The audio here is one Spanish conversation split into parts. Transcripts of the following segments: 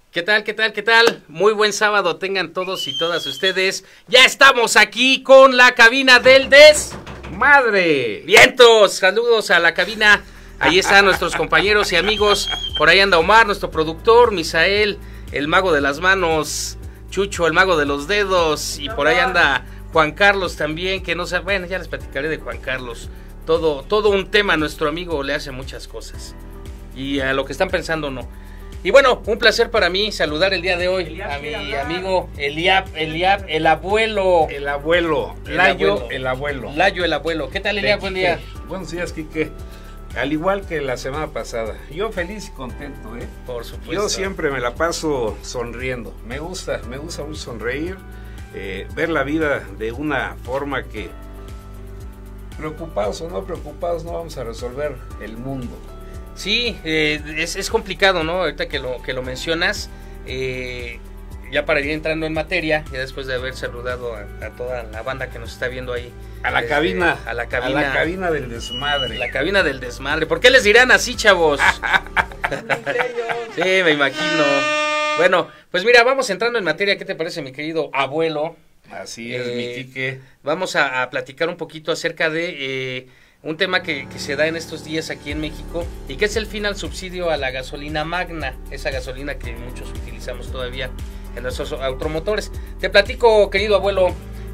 ¿Qué tal, qué tal, qué tal? Muy buen sábado tengan todos y todas ustedes. Ya estamos aquí con la cabina del desmadre. ¡Vientos! Saludos a la cabina. Ahí están nuestros compañeros y amigos. Por ahí anda Omar, nuestro productor, Misael, el mago de las manos, Chucho, el mago de los dedos. Y por ahí anda Juan Carlos también, que no sabe. Bueno, ya les platicaré de Juan Carlos. Todo un tema, nuestro amigo le hace muchas cosas. Y a lo que están pensando no. Y bueno, un placer para mí saludar el día de hoy a mi amigo Eliab, el abuelo. Layo, el abuelo. Layo, el abuelo. ¿Qué tal, Eliab? Buen día. Buenos días, Quique. Al igual que la semana pasada, yo feliz y contento, ¿eh? Por supuesto. Yo siempre me la paso sonriendo. Me gusta mucho sonreír, ver la vida de una forma que, preocupados o no preocupados, no vamos a resolver el mundo. Sí, es complicado, ¿no? Ahorita que lo mencionas, ya para ir entrando en materia, ya después de haber saludado a toda la banda que nos está viendo ahí. A la cabina del desmadre. La cabina del desmadre. ¿Por qué les dirán así, chavos? Sí, me imagino. Bueno, pues mira, vamos entrando en materia. ¿Qué te parece, mi querido abuelo? Así es, mi Quique. Vamos a platicar un poquito acerca de un tema que se da en estos días aquí en México y que es el fin al subsidio a la gasolina magna, esa gasolina que muchos utilizamos todavía en nuestros automotores. Te platico, querido abuelo,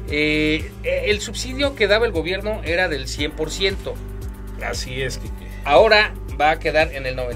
el subsidio que daba el gobierno era del 100%. Así es, Quique. Ahora va a quedar en el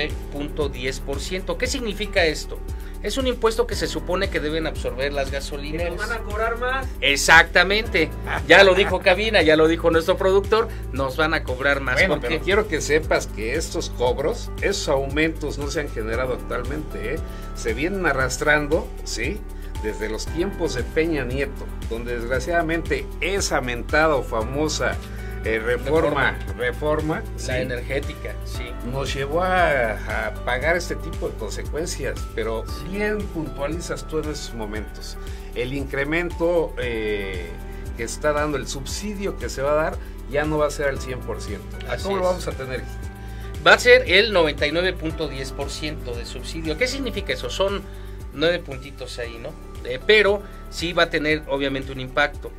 99.10%. ¿Qué significa esto? Es un impuesto que se supone que deben absorber las gasolineras. ¿Nos van a cobrar más? Exactamente. Ya lo dijo Cabina, ya lo dijo nuestro productor. Nos van a cobrar más. Bueno, pero quiero que sepas que estos cobros, esos aumentos no se han generado actualmente, ¿eh? Se vienen arrastrando, ¿sí? Desde los tiempos de Peña Nieto, donde desgraciadamente esa mentada o famosa reforma, la ¿sí? energética, sí. Nos llevó a pagar este tipo de consecuencias, pero bien puntualizas tú en esos momentos. El incremento que está dando, el subsidio que se va a dar, ya no va a ser al 100%. ¿Cómo lo vamos a tener? Va a ser el 99.10% de subsidio. ¿Qué significa eso? Son 9 puntitos ahí, ¿no? Pero sí va a tener obviamente un impacto.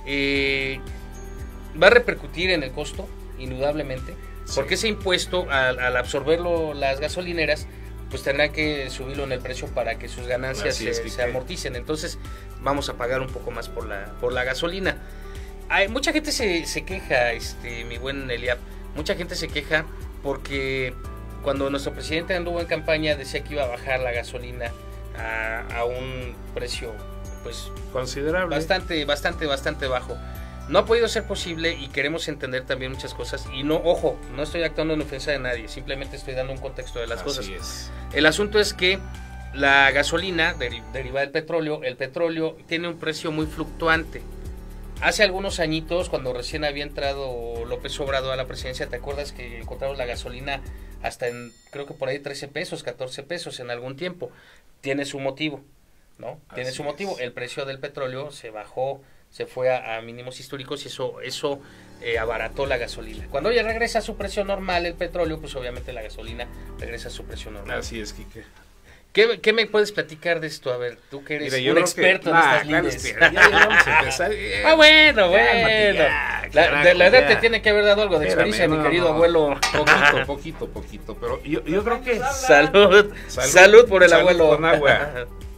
Va a repercutir en el costo, indudablemente, sí. Porque ese impuesto, al absorberlo las gasolineras, pues tendrán que subirlo en el precio para que sus ganancias se amorticen. Entonces vamos a pagar un poco más por la gasolina. Mucha gente se queja, mi buen Eliab, mucha gente se queja porque cuando nuestro presidente anduvo en campaña decía que iba a bajar la gasolina a un precio pues considerable, bastante bajo. No ha podido ser posible y queremos entender también muchas cosas. Y no, ojo, no estoy actuando en ofensa de nadie, simplemente estoy dando un contexto de las cosas. Es. El asunto es que la gasolina derivada del petróleo, el petróleo tiene un precio muy fluctuante. Hace algunos añitos, cuando recién había entrado López Obrador a la presidencia, ¿te acuerdas que encontramos la gasolina hasta en, creo que por ahí 13 pesos, 14 pesos en algún tiempo? Tiene su motivo, ¿no? Tiene su motivo. El precio del petróleo se bajó, se fue a mínimos históricos y eso abarató la gasolina. Cuando ya regresa a su precio normal el petróleo, pues obviamente la gasolina regresa a a su precio normal. Así es, Quique. ¿Qué me puedes platicar de esto? A ver, tú que eres un experto en estas líneas. Ya vamos a empezar. Bueno. La edad te ya. tiene que haber dado algo de experiencia, mi querido abuelo. Poquito. Pero yo creo que... Salud por el abuelo. Con agua.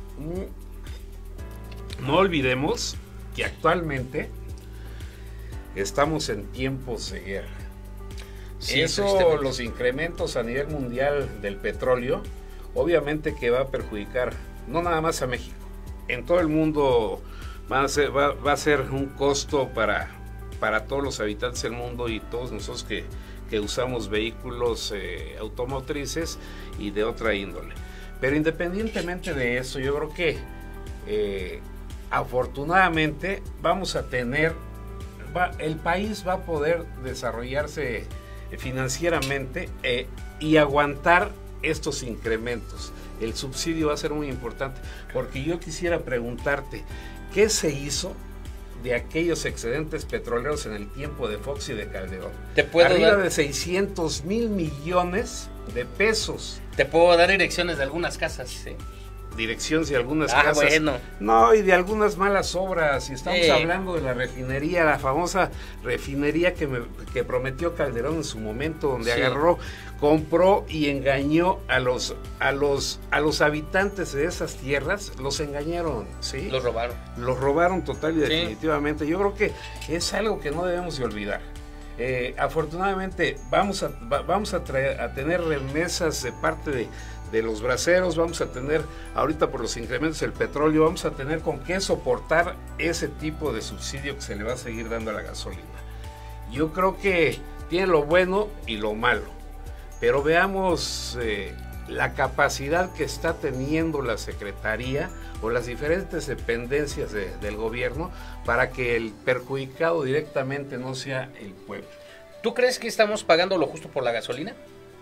No olvidemos que actualmente estamos en tiempos de guerra. Sí, Los incrementos a nivel mundial del petróleo, obviamente que va a perjudicar no nada más a México, en todo el mundo va a ser un costo para todos los habitantes del mundo y todos nosotros que usamos vehículos automotrices y de otra índole. Pero independientemente de eso, yo creo que afortunadamente vamos a tener, el país va a poder desarrollarse financieramente y aguantar estos incrementos. El subsidio va a ser muy importante, porque yo quisiera preguntarte, ¿qué se hizo de aquellos excedentes petroleros en el tiempo de Fox y de Calderón? Arriba de 600,000 millones de pesos. Te puedo dar direcciones de algunas casas, ¿sí? direcciones y algunas casas. Bueno. No, y de algunas malas obras. Y estamos hablando de la refinería, la famosa refinería que prometió Calderón en su momento, donde agarró, compró y engañó a los habitantes de esas tierras, los engañaron, ¿sí? Los robaron. Los robaron total y definitivamente. Yo creo que es algo que no debemos de olvidar. Afortunadamente vamos a tener remesas de parte de los braceros, vamos a tener ahorita por los incrementos del petróleo, vamos a tener con qué soportar ese tipo de subsidio que se le va a seguir dando a la gasolina. Yo creo que tiene lo bueno y lo malo, pero veamos la capacidad que está teniendo la Secretaría o las diferentes dependencias del gobierno para que el perjudicado directamente no sea el pueblo. ¿Tú crees que estamos pagando lo justo por la gasolina?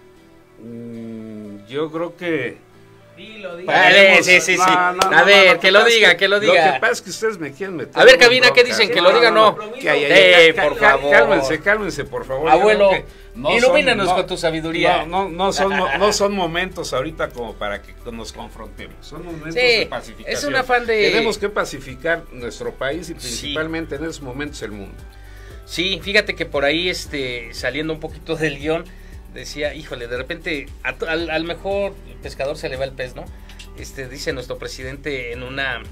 Yo creo que... Dilo. Sí. A ver, que lo diga. Lo que pasa es que ustedes me quieren meter. A ver, cabina, ¿qué dicen? ¿Que lo diga o no? Por favor. Cálmense, por favor. Abuelo, ilumínanos con tu sabiduría. No son momentos ahorita como para que nos confrontemos. Son momentos de pacificación. Es un afán de... Tenemos que pacificar nuestro país y principalmente en esos momentos el mundo. Sí, fíjate que por ahí, saliendo un poquito del guión, decía, híjole, de repente al mejor pescador se le va el pez, ¿no? Dice nuestro presidente en una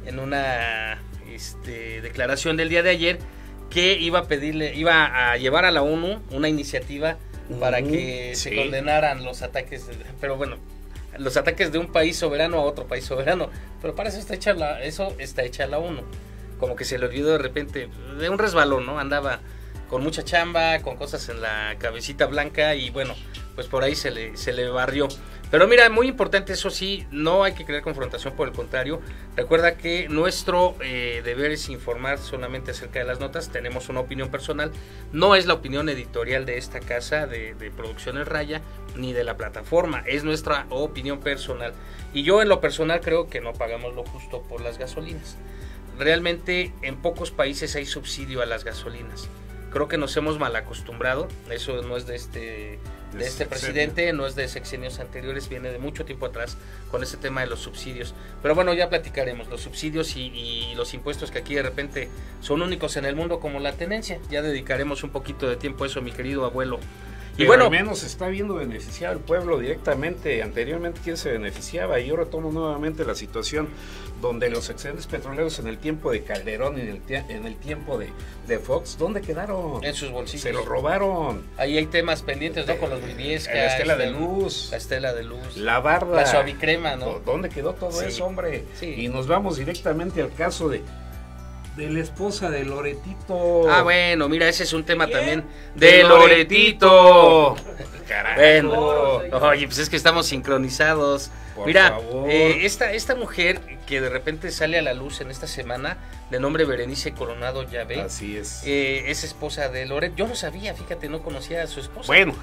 declaración del día de ayer que iba a llevar a la ONU una iniciativa para que se condenaran los ataques, pero bueno, los ataques de un país soberano a otro país soberano, pero para eso está hecha la ONU. Como que se le olvidó de repente, de un resbalón, ¿no? Andaba con mucha chamba, con cosas en la cabecita blanca y bueno, pues por ahí se le barrió. Pero mira, muy importante, eso sí, no hay que crear confrontación, por el contrario. Recuerda que nuestro deber es informar solamente acerca de las notas, tenemos una opinión personal, no es la opinión editorial de esta casa de Producciones Raya, ni de la plataforma, es nuestra opinión personal. Y yo en lo personal creo que no pagamos lo justo por las gasolinas. Realmente en pocos países hay subsidio a las gasolinas. Creo que nos hemos mal acostumbrado, eso no es de este presidente, no es de sexenios anteriores, viene de mucho tiempo atrás con ese tema de los subsidios. Pero bueno, ya platicaremos, los subsidios y los impuestos que aquí de repente son únicos en el mundo como la tenencia. Ya dedicaremos un poquito de tiempo a eso, mi querido abuelo. Y bueno, al menos se está viendo beneficiado el pueblo directamente. Anteriormente, ¿quién se beneficiaba? Y yo retomo nuevamente la situación donde los excedentes petroleros en el tiempo de Calderón y en el tiempo de Fox, ¿dónde quedaron? En sus bolsillos. Se los robaron. Ahí hay temas pendientes, ¿no? Con los Briviesca. La estela de luz. La estela de luz. La barda. La suavicrema, ¿no? ¿Dónde quedó todo eso, hombre? Sí. Y nos vamos directamente al caso de la esposa de Loretito. Ah, bueno, mira, ese es un tema también de Loretito. Carajo. Bueno, oye, pues es que estamos sincronizados. Por mira, favor. Esta mujer que de repente sale a la luz en esta semana, de nombre Berenice Coronado Llavé. Así es. Es esposa de Loret. Yo no sabía, fíjate, no conocía a su esposa. Bueno,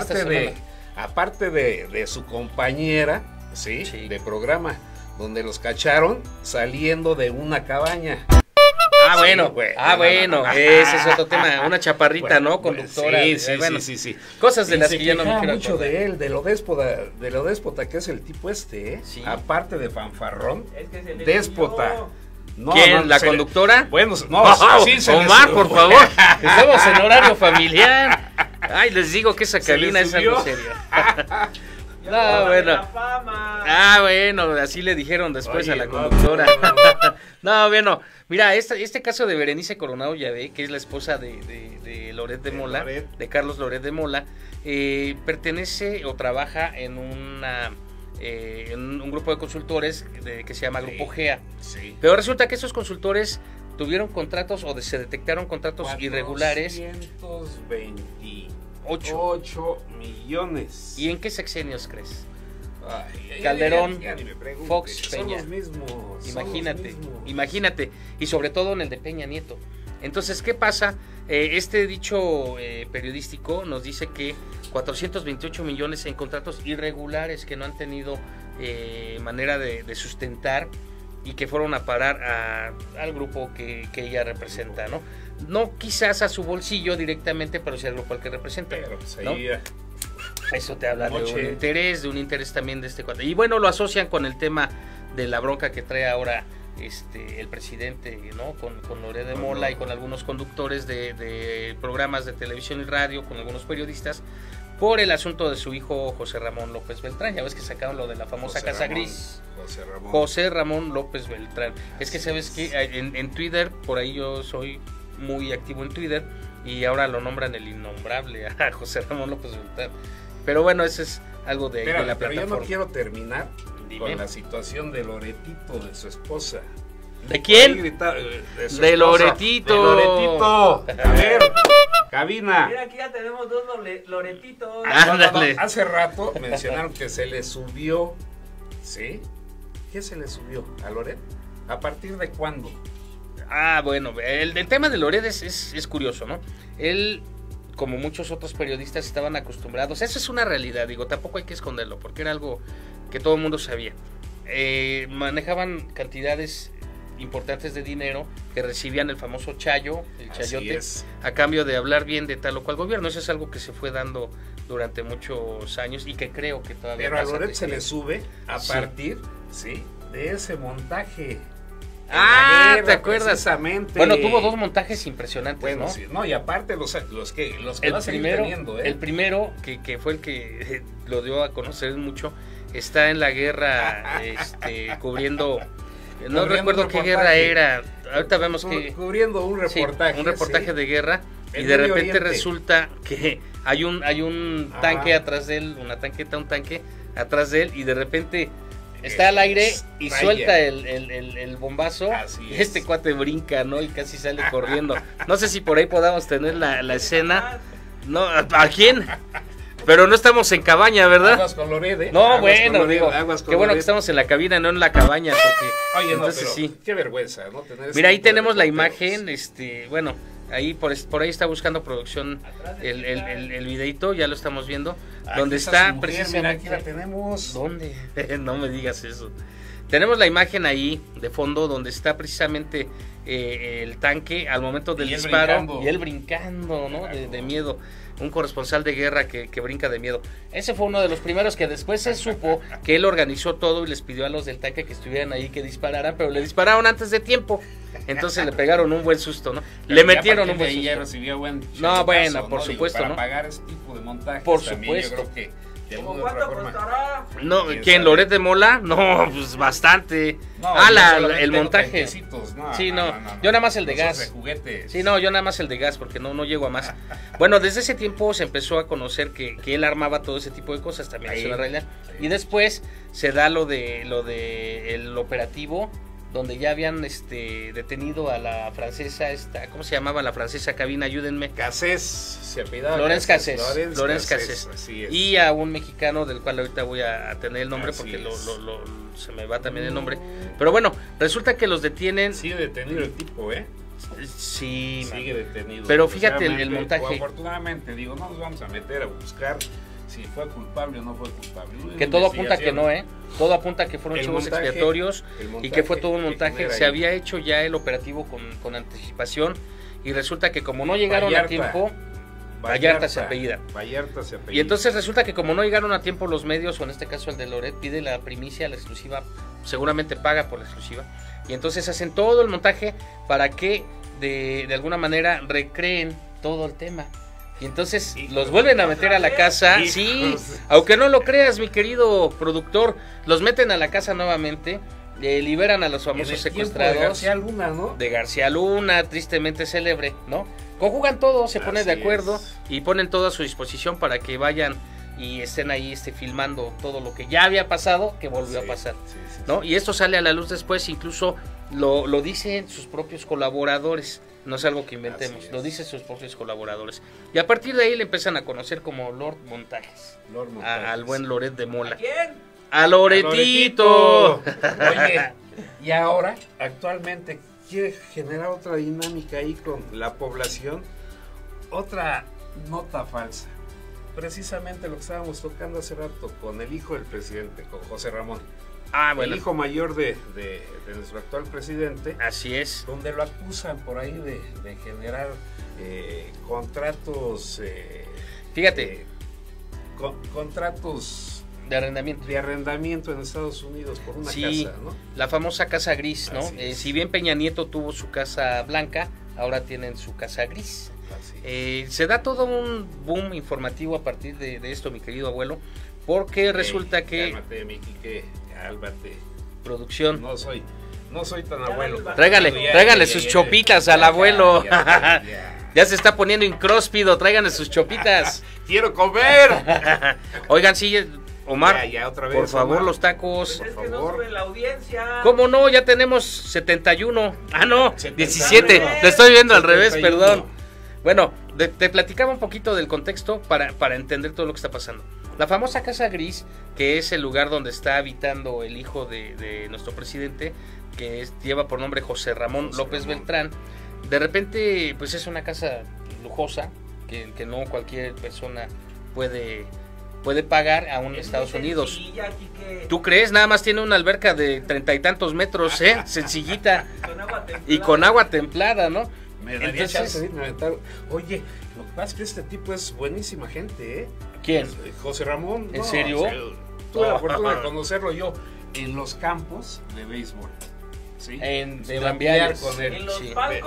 aparte de su compañera, ¿sí? De programa, donde los cacharon saliendo de una cabaña. Bueno, ese es otro tema, una chaparrita, bueno, ¿no? Conductora. Sí. Cosas de las que ya no me quiero mucho de él, de lo déspota que es el tipo Sí. Aparte de fanfarrón, es que se le déspota. No, ¿quién? ¿La conductora? Bueno, Omar, por favor. Estamos en horario familiar. Ay, les digo que esa cabina es algo seria. Bueno, así le dijeron después a la conductora. Mira, este caso de Berenice Coronado Llavé, que es la esposa de Loret de Mola, de Carlos Loret de Mola, pertenece o trabaja en un grupo de consultores que se llama Grupo GEA. Sí. Pero resulta que esos consultores tuvieron contratos o se detectaron contratos irregulares. 8 millones. ¿Y en qué sexenios crees? Calderón, Fox, Peña. Son los mismos. Imagínate. Y sobre todo en el de Peña Nieto. Entonces, ¿qué pasa? Este dicho periodístico nos dice que 428 millones en contratos irregulares que no han tenido manera de sustentar y que fueron a parar al grupo que ella representa, ¿no? No quizás a su bolsillo directamente, pero sí al grupo al que representa. Pero pues ¿no? ahí, eso te habla de un interés también de este cuate. Y bueno, lo asocian con el tema de la bronca que trae ahora el presidente, ¿no? Con Loret de Mola y con algunos conductores de programas de televisión y radio, con algunos periodistas, por el asunto de su hijo José Ramón López Beltrán. Ya ves que sacaron lo de la famosa Casa Gris. José Ramón López Beltrán. Es que sabes que en Twitter, por ahí yo soy muy activo en Twitter, y ahora lo nombran el innombrable a José Ramón López Beltrán. Pero bueno, eso es algo de la plataforma. Pero yo no quiero terminar con la situación de Loretito, de su esposa. ¿De quién? De Loretito. De Loretito. A ver, cabina. Mira, aquí ya tenemos dos Loretitos. Ándale. Hace rato mencionaron que se le subió. ¿Sí? ¿Qué se le subió a Loret? ¿A partir de cuándo? Bueno, el tema de Loret es curioso, ¿no? Él, como muchos otros periodistas, estaban acostumbrados. Eso es una realidad, digo, tampoco hay que esconderlo, porque era algo que todo el mundo sabía. Manejaban cantidades importantes de dinero que recibían el famoso chayo, el chayote, a cambio de hablar bien de tal o cual gobierno. Eso es algo que se fue dando durante muchos años y que creo que todavía pero a Loret se le sube a partir, sí, de ese montaje. Guerra, ¿te acuerdas? Bueno, tuvo dos montajes impresionantes, ¿no? Sí, no, y aparte los que el va a seguir primero, teniendo, El primero, que fue el que lo dio a conocer mucho, está en la guerra cubriendo... No recuerdo qué guerra era. Ahorita vemos que... Cubriendo un reportaje. Sí, un reportaje de guerra. Y de repente resulta que hay un tanque atrás de él, un tanque atrás de él, y de repente está al aire y suelta el bombazo. Y este cuate brinca, ¿no? Y casi sale corriendo. No sé si por ahí podamos tener la escena. No, ¿a quién? Pero no estamos en cabaña, ¿verdad? Aguas con Loret, ¿eh? No, aguas bueno, Loret, digo, qué bueno que estamos en la cabina, no en la cabaña, porque... Oye, entonces, no, pero sí. Qué vergüenza, ¿no? Mira, ahí tenemos la imagen, bueno, ahí por ahí está buscando producción el videito, ya lo estamos viendo, aquí donde está mujer, precisamente... mira, aquí la tenemos. ¿Dónde? No me digas eso. Tenemos la imagen ahí de fondo donde está precisamente el tanque al momento del disparo y él brincando, ¿no? De miedo. Un corresponsal de guerra que brinca de miedo. Ese fue uno de los primeros que después se supo que él organizó todo y les pidió a los del tanque que estuvieran ahí que dispararan, pero le dispararon antes de tiempo. Entonces le pegaron un buen susto, ¿no? Pero le metieron un buen susto. Ya recibió buen no, bueno, por supuesto, para ¿no? Para pagar ese tipo de montajes. Por también, supuesto. Yo creo que ¿Cómo cuánto costará? No, ¿quién? ¿Loret de Mola? No, pues bastante. No, el montaje. No, sí, no. Yo nada más el de gas. De juguetes. Sí, no, yo nada más el de gas porque no llego a más. Bueno, desde ese tiempo se empezó a conocer que él armaba todo ese tipo de cosas, también es una realidad. Y después se da lo de el operativo donde ya habían detenido a la francesa, ¿cómo se llamaba la francesa? Cabina, ayúdenme. Cassés, se apellidaba. Lorenz Cassés. Así es. Y a un mexicano del cual ahorita voy a tener el nombre así porque es. se me va también el nombre. Pero bueno, resulta que los detienen. Sigue detenido el tipo, ¿eh? Sí. Sigue detenido. Pero fíjate el montaje. Afortunadamente, digo, no nos vamos a meter a buscar si fue culpable o no fue culpable. Que todo apunta que no, todo apunta que fueron chivos expiatorios y que fue todo un montaje. Se había hecho ya el operativo con anticipación y resulta que como no llegaron a tiempo, Vallarta se apellida. Y entonces resulta que como no llegaron a tiempo los medios, o en este caso el de Loret, pide la primicia, la exclusiva, seguramente paga por la exclusiva, y entonces hacen todo el montaje para que de alguna recreen todo el tema. Y entonces los vuelven a meter a la casa. Sí, aunque no lo creas, mi querido productor, los meten a la casa nuevamente, liberan a los famosos secuestrados. De García Luna, ¿no? De García Luna, tristemente célebre, ¿no? Conjugan todo, se ponen de acuerdo y ponen todo a su disposición para que vayan y estén ahí filmando todo lo que ya había pasado, que volvió a pasar, ¿no? Y esto sale a la luz después, incluso lo dicen sus propios colaboradores. No es algo que inventemos, lo dicen sus propios colaboradores. Y a partir de ahí le empiezan a conocer como Lord Montajes. Al buen Loret de Mola. ¿A quién? ¡A Loretito! Oye, y ahora, actualmente, quiere generar otra dinámica ahí con la población. Otra nota falsa. Precisamente lo que estábamos tocando hace rato con el hijo del presidente, con José Ramón. Bueno. El hijo mayor de nuestro actual presidente. Así es. Donde lo acusan por ahí de generar contratos. Fíjate. Contratos De arrendamiento. De arrendamiento en Estados Unidos por una casa, ¿no? La famosa casa gris, ¿no? Si bien Peña Nieto tuvo su casa blanca, ahora tienen su casa gris. Se da todo un boom informativo a partir de esto, mi querido abuelo, porque resulta que... Cálmate, mi Quique, cálmate. Producción. No soy tan abuelo. Tráigale sus chopitas al abuelo. Ya se está poniendo incróspido, tráiganle sus chopitas. ¡Quiero comer! Oigan, sí, Omar, ya otra vez, por favor, Omar. los tacos. Pues es que no sube la audiencia. ¿Cómo no? Ya tenemos 71. Ah, no, 71. 17. Lo estoy viendo al revés, 71. perdón. Bueno, te platicaba un poquito del contexto para entender todo lo que está pasando. La famosa Casa Gris, que es el lugar donde está habitando el hijo de nuestro presidente, que lleva por nombre José Ramón López Beltrán. De repente, pues es una casa lujosa que no cualquier persona puede pagar aún en Estados Unidos. ¿Tú crees? Nada más tiene una alberca de 30 y tantos metros, sencillita, y con agua templada, ¿no? Me daría chance de irme a aventar. Oye, lo que pasa es que este tipo es buenísima gente, ¿eh? ¿Quién? José Ramón. ¿En serio? Tuve la fortuna de conocerlo yo en los campos de béisbol. ¿Sí? En de Rambiales. con él. ¿En los Sí. palcos?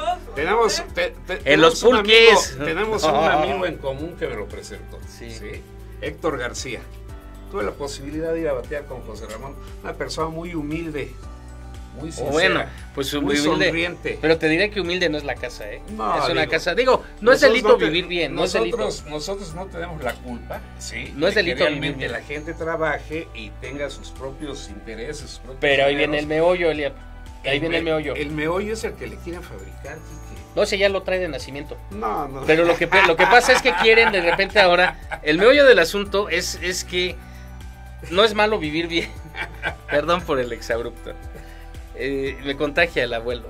En los pulques. Tenemos un amigo en común que me lo presentó. Sí. ¿Sí? Héctor García. Tuve la posibilidad de ir a batear con José Ramón. Una persona muy humilde, muy sincera, Bueno, pues muy humilde. sonriente. Pero te diré que humilde no es la casa, ¿eh? No, es una digo, casa. Digo, no es delito vivir bien, no es delito. Nosotros no tenemos la culpa, ¿sí? No es de delito que vivir realmente bien. la gente trabaje y tenga sus propios intereses. Sus propios Pero ahí viene dineros. el meollo, Elia. Ahí viene el meollo. El meollo es el que le quieren fabricar, Quique. No, ese ya lo trae de nacimiento. No. Pero lo que pasa es que quieren de repente ahora, el meollo del asunto es que no es malo vivir bien. Perdón por el exabrupto. Me contagia el abuelo.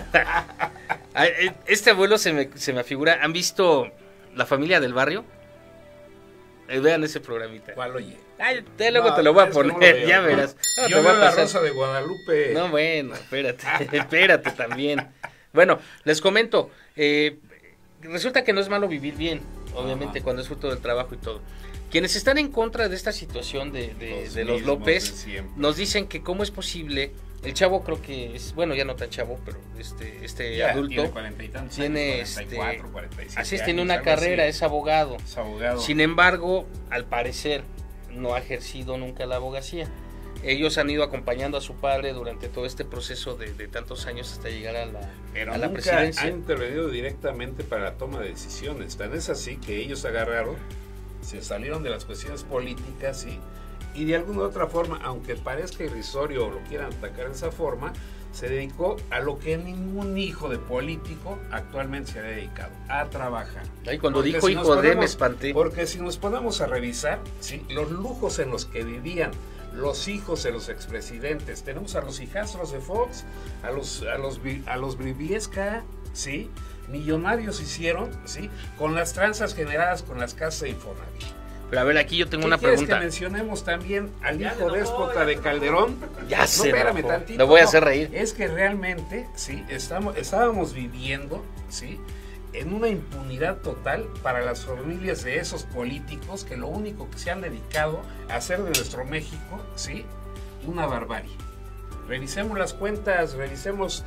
Este abuelo se me afigura. ¿Han visto La Familia del Barrio? Vean ese programita. ¿Cuál oye? Ay, luego te lo voy a poner, ya verás. No, Yo veo La Rosa de Guadalupe. No, bueno, espérate también. Bueno, les comento, resulta que no es malo vivir bien, obviamente, cuando es fruto del trabajo y todo. Quienes están en contra de esta situación de los López, nos dicen que cómo es posible, el chavo creo que es, bueno, ya no tan chavo, pero este ya, adulto, tiene 40 y tantos tiene años, 44, 47 así es, tiene años, una algo carrera, así. es abogado. Es abogado. Sin embargo, al parecer, no ha ejercido nunca la abogacía. Ellos han ido acompañando a su padre durante todo este proceso de tantos años hasta llegar a Pero a la nunca presidencia. han intervenido directamente para la toma de decisiones. Tan es así que ellos agarraron, se salieron de las cuestiones políticas y de alguna u otra forma, aunque parezca irrisorio o lo quieran atacar de esa forma, se dedicó a lo que ningún hijo de político actualmente se ha dedicado, a trabajar. Ay, cuando Porque dijo si hijo nos de, me ponemos- espanté. Porque si nos ponemos a revisar, ¿sí?, los lujos en los que vivían los hijos de los expresidentes, tenemos a los hijastros de Fox, a los Briviesca, ¿sí?, millonarios hicieron, ¿sí?, con las tranzas generadas con las casas de Infonavit. Pero a ver, aquí yo tengo ¿Qué una quieres pregunta. que mencionemos también al Ya hijo se enojó, déspota ya de se Calderón? Ya se espérame enojó. tantito. Lo voy a no, hacer reír. Es que realmente, sí, estábamos viviendo, sí, en una impunidad total para las familias de esos políticos que lo único que se han dedicado a hacer de nuestro México, sí, una barbarie. Revisemos las cuentas, revisemos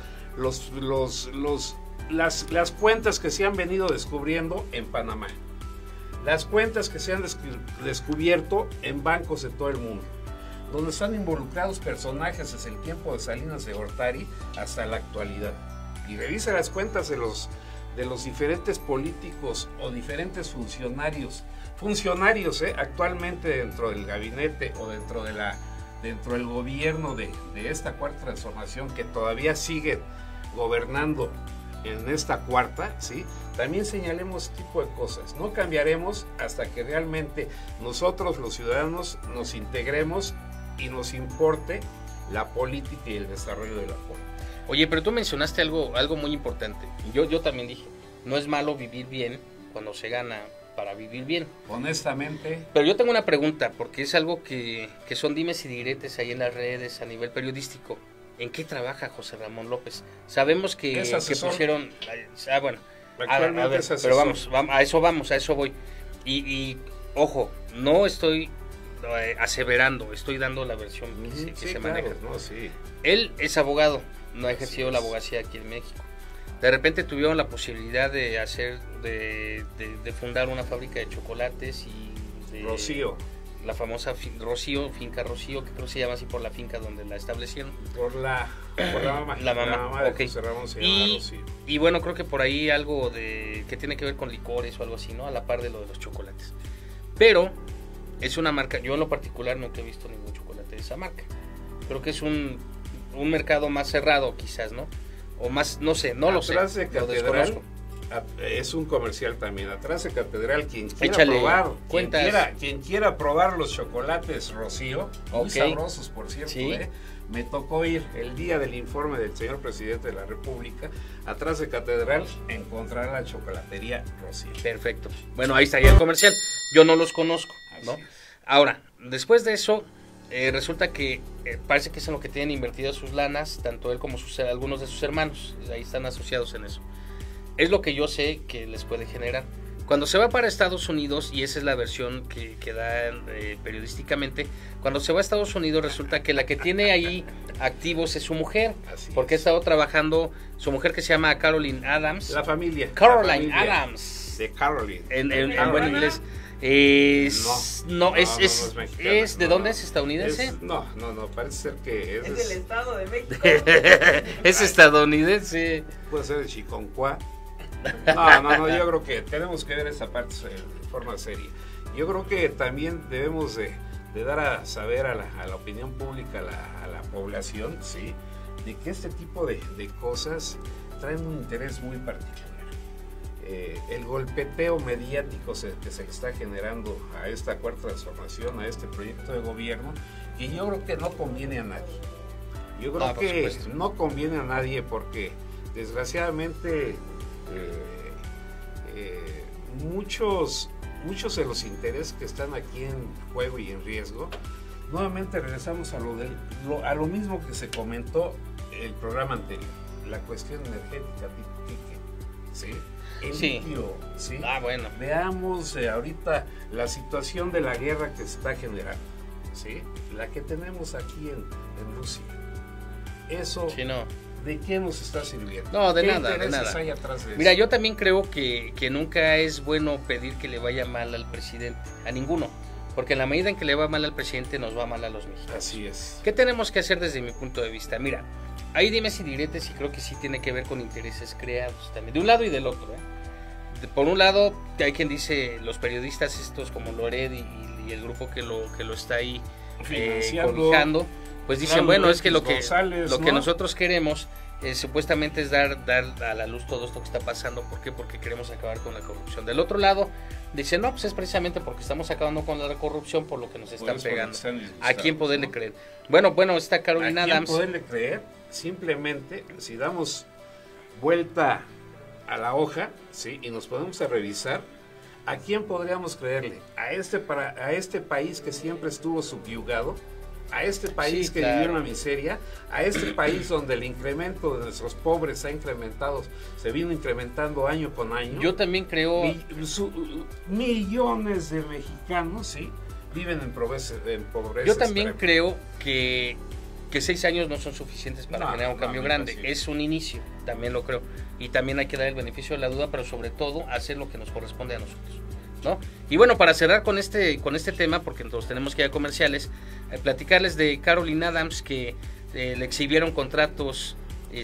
las cuentas que se han venido descubriendo en Panamá. Las cuentas que se han descubierto en bancos de todo el mundo, donde están involucrados personajes desde el tiempo de Salinas de Gortari hasta la actualidad. Y revisa las cuentas de los diferentes políticos o diferentes funcionarios actualmente dentro del gabinete o dentro del gobierno de esta cuarta transformación, que todavía sigue gobernando en esta cuarta, ¿sí? También señalemos este tipo de cosas. No cambiaremos hasta que realmente nosotros los ciudadanos nos integremos y nos importe la política y el desarrollo de la política. Oye, pero tú mencionaste algo muy importante. Yo también dije, no es malo vivir bien cuando se gana para vivir bien. Honestamente. Pero yo tengo una pregunta, porque es algo que son dimes y diretes ahí en las redes a nivel periodístico. ¿En qué trabaja José Ramón López? Sabemos que pusieron... bueno, actualmente a ver, es asesor. pero vamos, a eso voy. Y ojo, no estoy aseverando, estoy dando la versión que se maneja. No, sí. Él es abogado, no ha ejercido la abogacía aquí en México. De repente tuvieron la posibilidad de fundar una fábrica de chocolates y de Rocío. La famosa Rocío, finca Rocío, que creo que se llama así por la finca donde la establecieron. Por la mamá. La mamá, de okay. José Ramón se llama Rocío. Y bueno, creo que por ahí algo que tiene que ver con licores o algo así, ¿no? A la par de lo de los chocolates. Pero es una marca, yo en lo particular nunca he visto ningún chocolate de esa marca. Creo que es un mercado más cerrado quizás, ¿no? O más, no sé, no lo sé. Atrás de lo Catedral, desconozco. es un comercial también. Atrás de Catedral, quien quiera Échale probar, cuentas. quien quiera probar los chocolates Rocío, muy sabrosos por cierto, Sí. Me tocó ir el día del informe del señor presidente de la República. Atrás de Catedral encontrar la chocolatería Rocío. Perfecto. Bueno, ahí está ya el comercial. Yo no los conozco, ¿no? Así es. Ahora, después de eso, resulta que parece que es en lo que tienen invertidas sus lanas, tanto él como algunos de sus hermanos. Ahí están asociados en eso. Es lo que yo sé que les puede generar. Cuando se va para Estados Unidos, y esa es la versión que dan periodísticamente, cuando se va a Estados Unidos resulta que la que tiene ahí activos es su mujer, Así porque ha es. estado trabajando, su mujer que se llama Caroline Adams. La familia. Caroline la familia Adams. De Caroline. En buen inglés. No, es mexicana, ¿de no, dónde no. es? ¿Estadounidense? No, parece ser que Es del Estado de México. Es estadounidense. puede ser de Chiconcuá. No, yo creo que tenemos que ver esa parte de forma seria. Yo creo que también debemos de dar a saber a la opinión pública, a la población, ¿sí? De que este tipo de cosas traen un interés muy particular. El golpeteo mediático que se está generando a esta cuarta transformación, a este proyecto de gobierno, que yo creo que no conviene a nadie. Yo creo por que supuesto. no conviene a nadie porque desgraciadamente muchos de los intereses que están aquí en juego y en riesgo, nuevamente regresamos a lo mismo que se comentó el programa anterior, la cuestión energética, ¿sí? El Sí. litio, ¿sí? Bueno. Veamos ahorita la situación de la guerra que se está generando, ¿sí? La que tenemos aquí en Rusia. Eso, Sí, no. ¿de qué nos está sirviendo? No, de ¿Qué nada, de intereses nada. hay atrás de Mira, eso? yo también creo que nunca es bueno pedir que le vaya mal al presidente, a ninguno, porque en la medida en que le va mal al presidente nos va mal a los mexicanos. Así es. ¿Qué tenemos que hacer desde mi punto de vista? Mira, hay dimes y diretes y creo que sí tiene que ver con intereses creados también, de un lado y del otro, ¿eh? Por un lado, hay quien dice, los periodistas estos como Lored y el grupo que lo está ahí Financiando. cobijando, pues dicen, Claro, bueno, es que González, lo que ¿no? nosotros queremos supuestamente es dar a la luz todo esto que está pasando. ¿Por qué? Porque queremos acabar con la corrupción. Del otro lado, dicen, no, pues es precisamente porque estamos acabando con la corrupción por lo que nos están pegando. ¿A quién poderle creer? Bueno, está Caroline ¿A quién Adams. poderle creer? Simplemente, si damos vuelta a la hoja, ¿sí? Y nos ponemos a revisar, ¿a quién podríamos creerle? ¿A este país que siempre estuvo subyugado? ¿A este país Sí, que claro. vivió en la miseria? ¿A este país donde el incremento de nuestros pobres se vino incrementando año con año? Yo también creo... Millones de mexicanos, ¿sí? Viven en pobreza. Yo también extrema. creo que 6 años no son suficientes para No, generar un cambio no, grande. sí. Es un inicio, también lo creo. Y también hay que dar el beneficio de la duda, pero sobre todo hacer lo que nos corresponde a nosotros, ¿no? Y bueno, para cerrar con este tema, porque entonces tenemos que ir a comerciales, platicarles de Caroline Adams, que le exhibieron contratos,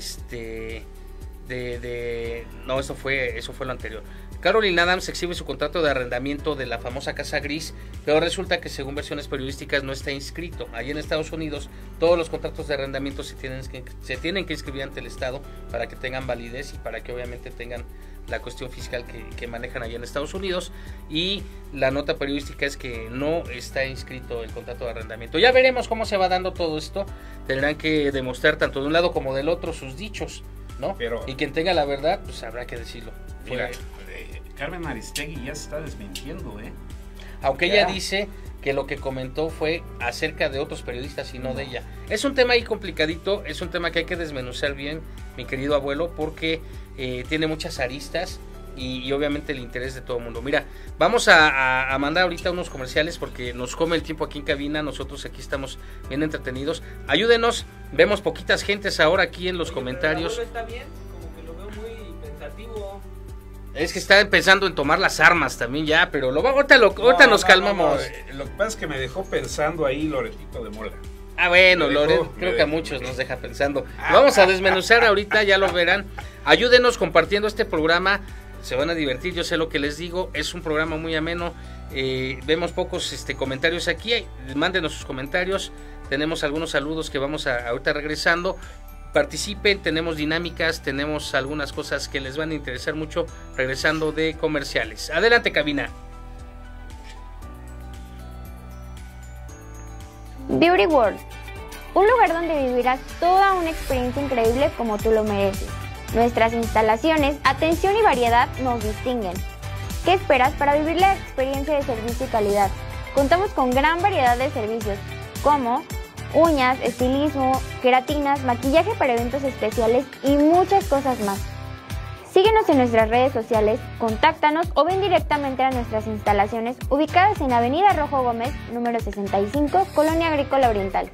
no, eso fue lo anterior. Caroline Adams exhibe su contrato de arrendamiento de la famosa Casa Gris, pero resulta que según versiones periodísticas no está inscrito. Allí en Estados Unidos todos los contratos de arrendamiento se tienen que inscribir ante el Estado para que tengan validez y para que obviamente tengan la cuestión fiscal que manejan allá en Estados Unidos. Y la nota periodística es que no está inscrito el contrato de arrendamiento. Ya veremos cómo se va dando todo esto. Tendrán que demostrar tanto de un lado como del otro sus dichos, ¿no? Pero, y quien tenga la verdad, pues habrá que decirlo. mira, Carmen Aristegui ya se está desmintiendo, Aunque ya. ella dice que lo que comentó fue acerca de otros periodistas y no de ella. Es un tema ahí complicadito, es un tema que hay que desmenuzar bien, mi querido abuelo, porque tiene muchas aristas y obviamente el interés de todo el mundo. Mira, vamos a mandar ahorita unos comerciales porque nos come el tiempo aquí en cabina, nosotros aquí estamos bien entretenidos. Ayúdenos, vemos poquitas gentes ahora aquí en los comentarios. Pero está bien, como que lo veo muy pensativo. Es que está pensando en tomar las armas también ya, pero ahorita nos calmamos. No. Lo que pasa es que me dejó pensando ahí Loretito de Mola. Ah, bueno, Loret, creo que a muchos nos deja pensando. Vamos a desmenuzar ahorita, ya lo verán. Ayúdenos compartiendo este programa, se van a divertir, yo sé lo que les digo, es un programa muy ameno. Vemos pocos comentarios aquí, mándenos sus comentarios, tenemos algunos saludos que vamos a ahorita regresando. Participen, tenemos dinámicas, tenemos algunas cosas que les van a interesar mucho regresando de comerciales. Adelante, cabina. Beauty World, un lugar donde vivirás toda una experiencia increíble como tú lo mereces. Nuestras instalaciones, atención y variedad nos distinguen. ¿Qué esperas para vivir la experiencia de servicio y calidad? Contamos con gran variedad de servicios como uñas, estilismo, queratinas, maquillaje para eventos especiales y muchas cosas más. Síguenos en nuestras redes sociales, contáctanos o ven directamente a nuestras instalaciones ubicadas en Avenida Rojo Gómez, número 65, Colonia Agrícola Oriental.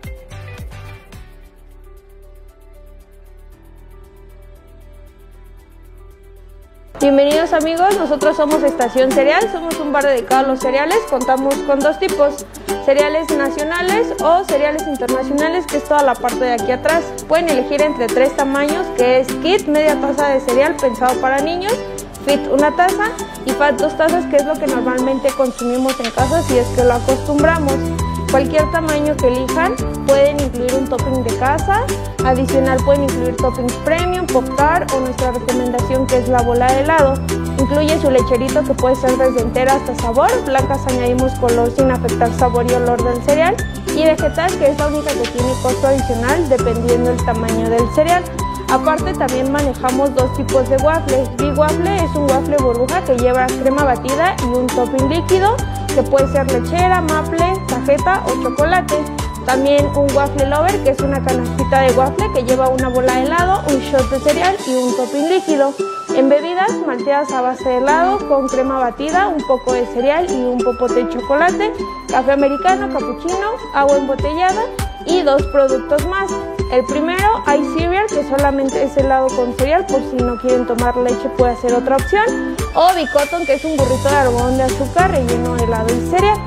Bienvenidos amigos, nosotros somos Estación Cereal, somos un bar dedicado a los cereales, contamos con dos tipos, cereales nacionales o cereales internacionales, que es toda la parte de aquí atrás. Pueden elegir entre 3 tamaños, que es Kit, media taza de cereal pensado para niños, Fit, 1 taza, y Fat, 2 tazas, que es lo que normalmente consumimos en casa si es que lo acostumbramos. Cualquier tamaño que elijan, pueden incluir un topping de casa, adicional pueden incluir toppings premium, pop-tart o nuestra recomendación que es la bola de helado. Incluye su lecherito que puede ser desde entera hasta sabor, blancas añadimos color sin afectar sabor y olor del cereal, y vegetal, que es la única que tiene costo adicional dependiendo del tamaño del cereal. Aparte también manejamos 2 tipos de waffle. Big Waffle es un waffle burbuja que lleva crema batida y un topping líquido que puede ser lechera, maple, cajeta o chocolate. También un Waffle Lover, que es una canastita de waffle que lleva una bola de helado, un shot de cereal y un topping líquido. En bebidas, malteadas a base de helado con crema batida, un poco de cereal y un popote de chocolate, café americano, cappuccino, agua embotellada y 2 productos más. El primero, Ice Cereal, que solamente es helado con cereal, por si no quieren tomar leche puede ser otra opción. O Bicotton, que es un burrito de algodón de azúcar relleno de helado y cereal.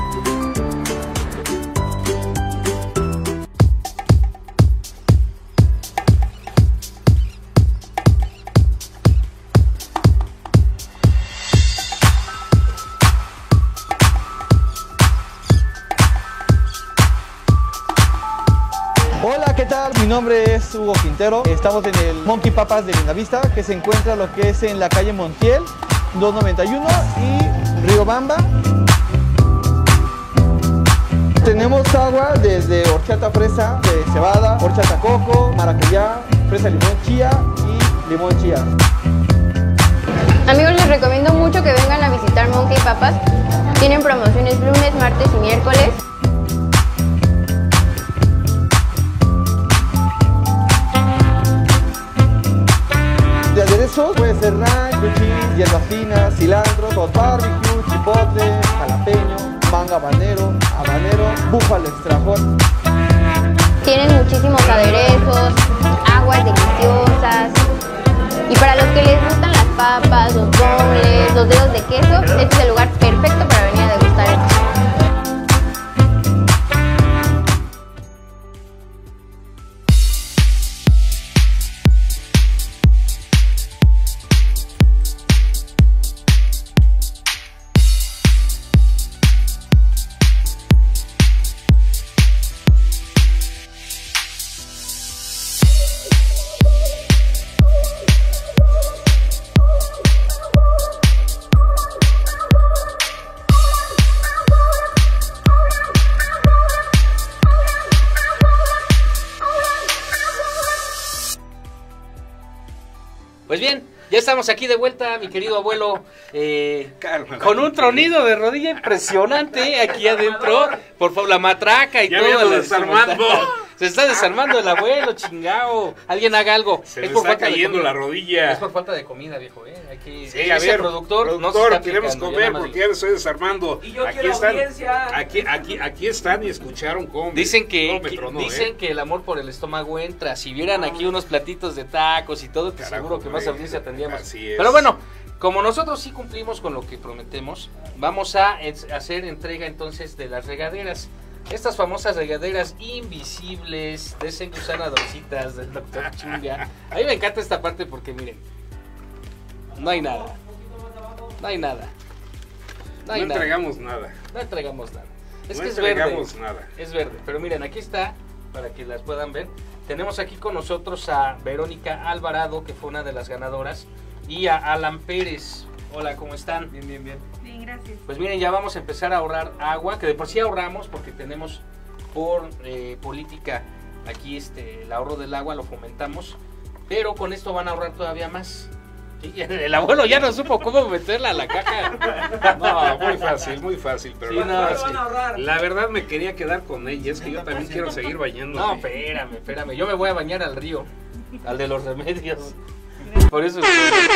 Hola, ¿qué tal? Mi nombre es Hugo Quintero. Estamos en el Monkey Papas de Lindavista, que se encuentra lo que es en la calle Montiel, 291 y Riobamba. Tenemos agua desde horchata fresa, de cebada, horchata coco, maracuyá, fresa limón chía y limón chía. Amigos, les recomiendo mucho que vengan a visitar Monkey Papas. Tienen promociones lunes, martes y miércoles. De aderezos puede ser ranch, chile, hierbas finas, cilantro, hot barbecue, chipotle, jalapeño, mango habanero, búfalo extra hot. Tienen muchísimos aderezos, aguas deliciosas. Y para los que les gustan las papas, los boneless, los dedos de queso, este es el lugar perfecto para venir a degustar esto. Pues bien, ya estamos aquí de vuelta, mi querido abuelo, con un tronido de rodilla impresionante aquí adentro. Por favor, la matraca y Ya todo. viendo desarmando. Se está desarmando el abuelo, chingao. Alguien haga algo. Se le está cayendo la rodilla. Es por falta de comida, viejo, Aquí, sí, a ver, productor no se está queremos aplicando, comer porque ya me estoy desarmando. Y yo aquí quiero están, audiencia. aquí están y escucharon cómo Dicen tronó, que el amor por el estómago entra. Si vieran aquí unos platitos de tacos y todo, te Carajo, seguro que más güey. audiencia tendríamos. Así es. Pero bueno, como nosotros sí cumplimos con lo que prometemos, vamos a hacer entrega entonces de las regaderas. Estas famosas regaderas invisibles, desengusanadorcitas del Dr. Chunga. A mí me encanta esta parte porque miren, no hay nada. No hay nada. No entregamos nada. No entregamos nada. Es No que es verde. entregamos nada. Es verde. Pero miren, aquí está, para que las puedan ver. Tenemos aquí con nosotros a Verónica Alvarado, que fue una de las ganadoras, y a Alan Pérez. Hola, ¿cómo están? Bien, bien, bien. Bien, gracias. Pues miren, ya vamos a empezar a ahorrar agua, que de por sí ahorramos porque tenemos por política aquí el ahorro del agua, lo fomentamos, pero con esto van a ahorrar todavía más. Sí, el abuelo ya no supo cómo meterla a la caja. No, muy fácil, pero Sí, la, no, verdad, van a ahorrar. la verdad me quería quedar con ella, es que yo también quiero seguir bañándome. No, espérame, yo me voy a bañar al río, al de los remedios. Por eso,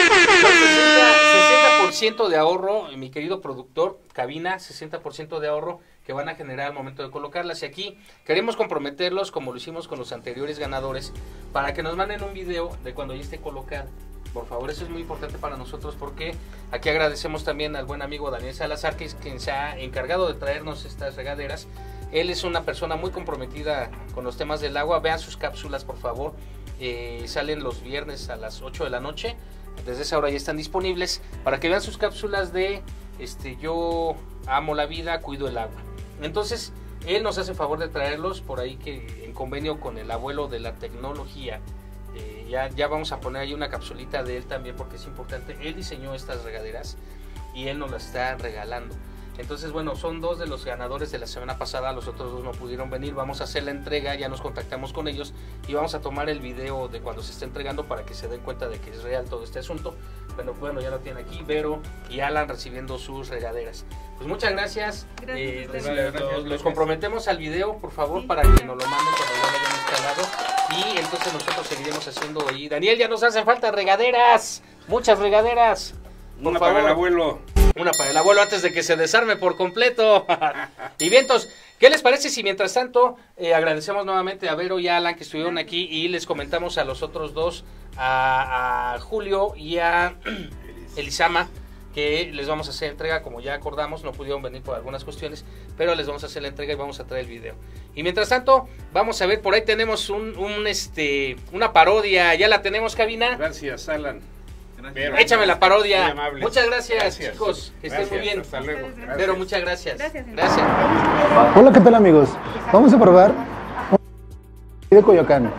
60% de ahorro, mi querido productor, cabina, 60% de ahorro que van a generar al momento de colocarlas. Y aquí queremos comprometerlos, como lo hicimos con los anteriores ganadores, para que nos manden un video de cuando ya esté colocada. Por favor, eso es muy importante para nosotros porque aquí agradecemos también al buen amigo Daniel Salazar, que es quien se ha encargado de traernos estas regaderas. Él es una persona muy comprometida con los temas del agua. Vean sus cápsulas, por favor. Salen los viernes a las 8 de la noche. Desde esa hora ya están disponibles para que vean sus cápsulas de yo amo la vida, cuido el agua. Entonces, él nos hace favor de traerlos por ahí, que en convenio con el abuelo de la tecnología. Ya vamos a poner ahí una capsulita de él también porque es importante. Él diseñó estas regaderas y él nos las está regalando. Entonces, bueno, son dos de los ganadores de la semana pasada, los otros dos no pudieron venir. Vamos a hacer la entrega, ya nos contactamos con ellos y vamos a tomar el video de cuando se esté entregando para que se den cuenta de que es real todo este asunto. Pero bueno, ya lo tienen aquí, Vero y Alan recibiendo sus regaderas. Pues muchas gracias. Los comprometemos al video, por favor, para que nos lo manden cuando ya lo hayan instalado. Y entonces nosotros seguiremos haciendo ahí. Daniel, ya nos hacen falta regaderas, muchas regaderas. Una para el abuelo. Una para el abuelo antes de que se desarme por completo. Y vientos, ¿qué les parece si mientras tanto agradecemos nuevamente a Vero y a Alan que estuvieron aquí y les comentamos a los otros dos, a Julio y a Elisama, que les vamos a hacer entrega, como ya acordamos, no pudieron venir por algunas cuestiones, pero les vamos a hacer la entrega y vamos a traer el video. Y mientras tanto, vamos a ver, por ahí tenemos una parodia, ya la tenemos, cabina. Gracias, Alan. Pero, échame la parodia. Muchas gracias, chicos. Que estén muy bien. Hasta luego. Pero muchas gracias. Gracias. Hola, ¿qué tal, amigos? Vamos a probar un de Coyoacán.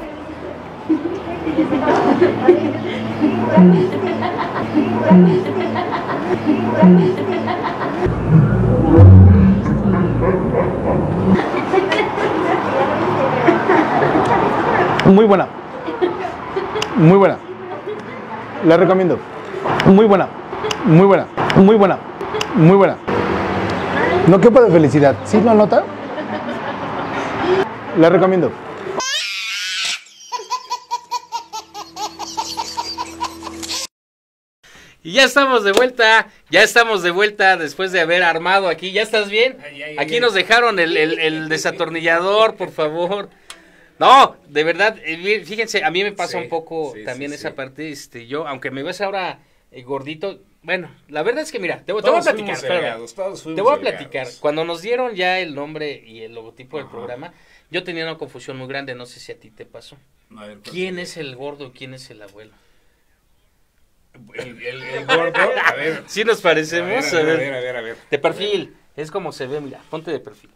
Muy buena. Muy buena. La recomiendo. Muy buena. Muy buena. Muy buena. Muy buena. No quepa de felicidad. ¿Sí lo nota? La recomiendo. Y ya estamos de vuelta después de haber armado aquí. ¿Ya estás bien? Aquí nos dejaron el desatornillador, por favor. No, de verdad, fíjense, a mí me pasa un poco también esa parte, yo, aunque me ves ahora gordito, bueno, la verdad es que mira, te voy a platicar, te voy a platicar, cuando nos dieron ya el nombre y el logotipo del programa, yo tenía una confusión muy grande, no sé si a ti te pasó. A ver, ¿Quién es el gordo y quién es el abuelo? El gordo, a ver. Sí nos parecemos, a ver. De perfil, es como se ve, mira, ponte de perfil.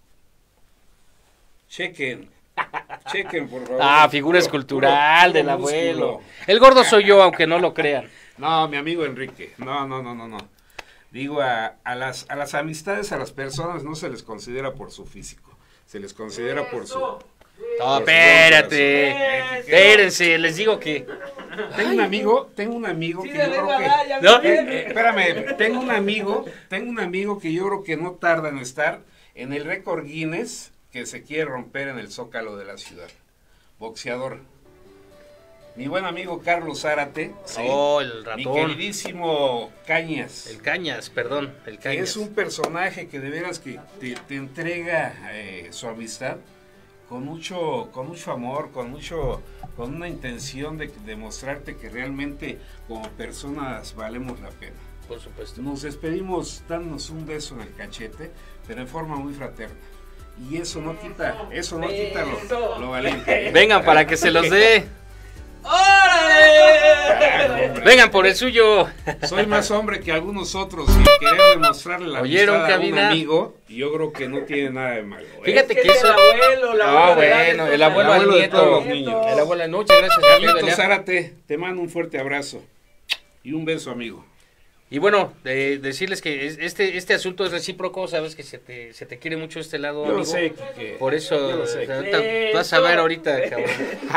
Chequen, por favor. Figura escultural del abuelo. músculo. El gordo soy yo, aunque no lo crean. No, mi amigo Enrique. No. Digo, a las amistades, a las personas no se les considera por su físico. Se les considera por su... No, espérate. Espérense, les digo que... Tengo un amigo Sí, que de yo creo verdad, que... ya ¿No? Espérame, tengo un amigo que yo creo que no tarda en estar en el récord Guinness, que se quiere romper en el zócalo de la ciudad. Boxeador. Mi buen amigo Carlos Zárate. ¿Sí? Oh, el ratón. Mi queridísimo Cañas. El Cañas, perdón, el Que Cañas. es un personaje que de veras que te entrega su amistad con mucho amor, con una intención de demostrarte que realmente como personas valemos la pena. Por supuesto. Nos despedimos dándonos un beso en el cachete, pero en forma muy fraterna. Y eso no quita lo valiente. Vengan para que se los dé. ¡Órale! Vengan por el suyo. Soy más hombre que algunos otros y querer demostrarle la ¿Oyeron, amistad a un cabina? amigo, yo creo que no tiene nada de malo. Fíjate que Es eso. el abuelo, la Ah, abuela, bueno, el la abuelo al de nieto. todos los niños. El abuelo, muchas gracias, mi querido Carlitos Eliab. Zárate, te mando un fuerte abrazo y un beso, amigo. Y bueno, decirles que este asunto es recíproco, sabes que se te quiere mucho este lado, Yo lo amigo. sé, Quique. Por eso, Yo lo sé. o sea, ahorita vas a ver ahorita, cabrón.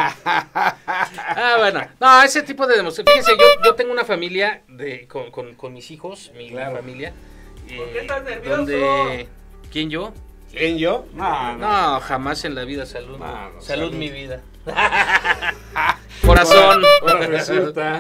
Bueno, no, ese tipo de demostración. Fíjense, yo tengo una familia con mis hijos, mi Claro. familia. ¿Por qué estás nervioso? Donde, ¿quién yo? ¿Quién yo? No, jamás en la vida, salud. No, no, salud, salud. mi vida. Corazón. Ahora resulta.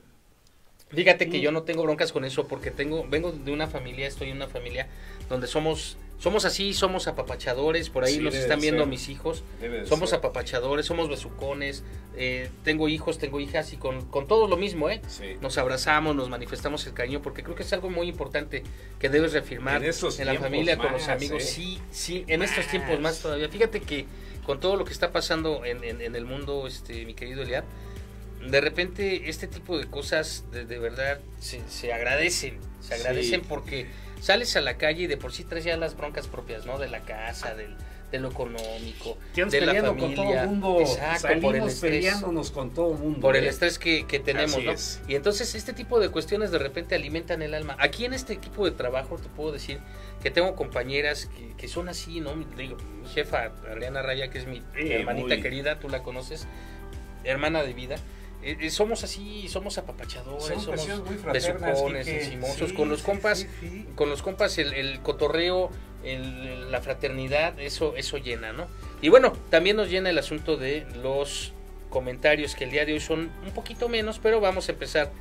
Fíjate que yo no tengo broncas con eso porque vengo de una familia, estoy en una familia donde somos así, somos apapachadores, por ahí Sí, los debe están de viendo ser. mis hijos, Debe de somos ser. apapachadores, somos besucones, tengo hijos, tengo hijas y con todo lo mismo, Sí. nos abrazamos, nos manifestamos el cariño porque creo que es algo muy importante que debes reafirmar En estos la tiempos familia, con los más, amigos, sí, en estos tiempos más todavía. Fíjate que con todo lo que está pasando en el mundo, mi querido Eliab, de repente este tipo de cosas de verdad se agradecen, Sí. porque sales a la calle y de por sí traes ya las broncas propias, ¿no? De la casa, de lo económico, Estamos de la peleando familia. con todo el mundo. Exacto, por el Salimos estrés. peleándonos con todo el mundo. Por el estrés que tenemos, Así ¿no? es. Y entonces este tipo de cuestiones de repente alimentan el alma. Aquí en este equipo de trabajo te puedo decir que tengo compañeras que son así, ¿no? Digo, mi jefa, Adriana Raya, que es mi hermanita muy. querida, tú la conoces, hermana de vida. Somos así, somos apapachadores, Son somos personas muy fraternas, besucones, Quique. encimosos, Sí, con los sí, compas, sí. con los compas el cotorreo, la fraternidad, eso llena, ¿no? Y bueno, también nos llena el asunto de los comentarios que el día de hoy son un poquito menos, pero vamos a empezar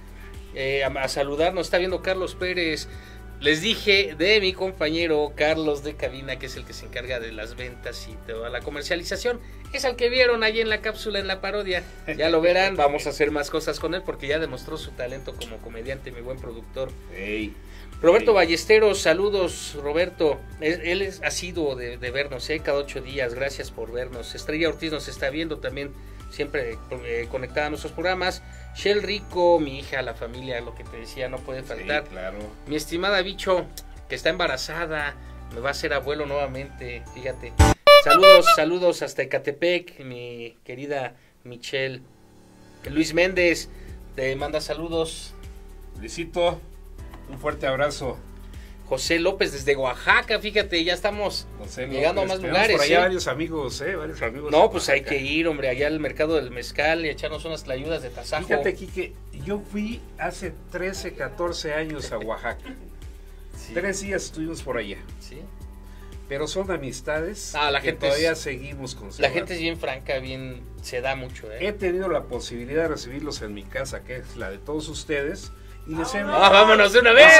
a saludar. Nos está viendo Carlos Pérez. Les dije de mi compañero Carlos de cabina, que es el que se encarga de las ventas y toda la comercialización. Es al que vieron ahí en la cápsula, en la parodia. Ya lo verán, vamos a hacer más cosas con él porque ya demostró su talento como comediante, mi buen productor. Ey. Roberto Sí. Ballesteros, saludos Roberto, él es asiduo de vernos, cada 8 días, gracias por vernos. Estrella Ortiz nos está viendo también, siempre conectada a nuestros programas. Shell Rico, mi hija, la familia, lo que te decía, no puede faltar. Sí, claro. Mi estimada Bicho, que está embarazada, me va a hacer abuelo nuevamente, fíjate. Saludos hasta Ecatepec, mi querida Michelle. Luis Méndez, te manda saludos. Luisito, un fuerte abrazo. José López desde Oaxaca, fíjate, ya estamos José llegando López. a más Tenemos lugares. por allá varios amigos, varios amigos. No, de pues hay Oaxaca. que ir, hombre, allá al mercado del mezcal y echarnos unas tlayudas de tasajo. Fíjate, Quique, yo fui hace 13, 14 años a Oaxaca. Sí. 3 días estuvimos por allá. Sí. Pero son amistades La que gente todavía es- seguimos La conservando. gente es bien franca, se da mucho, He tenido la posibilidad de recibirlos en mi casa, que es la de todos ustedes. Y les he, Vámonos de una vez.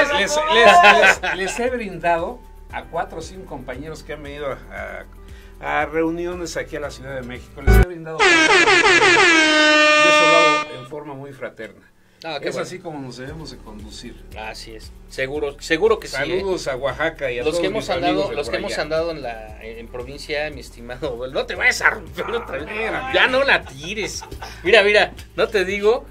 les he brindado a 4 o 5 compañeros que han venido a reuniones aquí a la Ciudad de México. Les he brindado. Y eso lo hago en forma muy fraterna. Qué Es bueno. así como nos debemos de conducir. Así es. Seguro que sí. Saludos a Oaxaca y a Los todos que hemos mis amigos andado, de los por que hemos allá. andado en provincia, mi estimado, abuelo, no te vayas a romper otra vez. espérame. Ya no la tires. Mira, no te digo.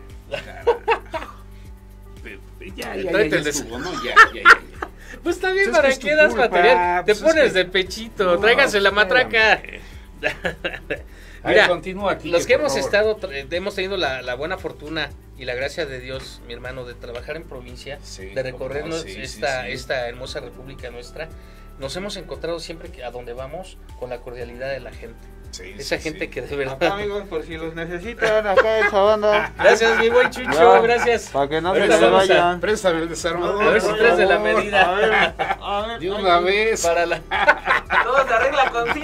Ya Tráete el estuvo, ¿no? Ya. Pues está bien, Es ¿para que es tu qué das culpa, material? Te pues es pones que- de pechito, No, tráigase la matraca. espérame. A Mira, ver, continúa aquí. los que por hemos favor. hemos tenido la buena fortuna y la gracia de Dios, mi hermano, de trabajar en provincia, Sí, de recorrernos cómo no, sí, esta sí. hermosa república nuestra, nos hemos encontrado siempre que a donde vamos con la cordialidad de la gente. Sí, Esa sí, gente sí. que de Acá, verdad. amigos, por si los necesitan, acá esa banda. Gracias, mi buen Chucho, Ya, gracias. Para que no se Ahorita les vamos a- vayan. Préstame el desarmador. A ver si traes de la medida. A ver, De una vez. Para la. Todo se arregla con cine.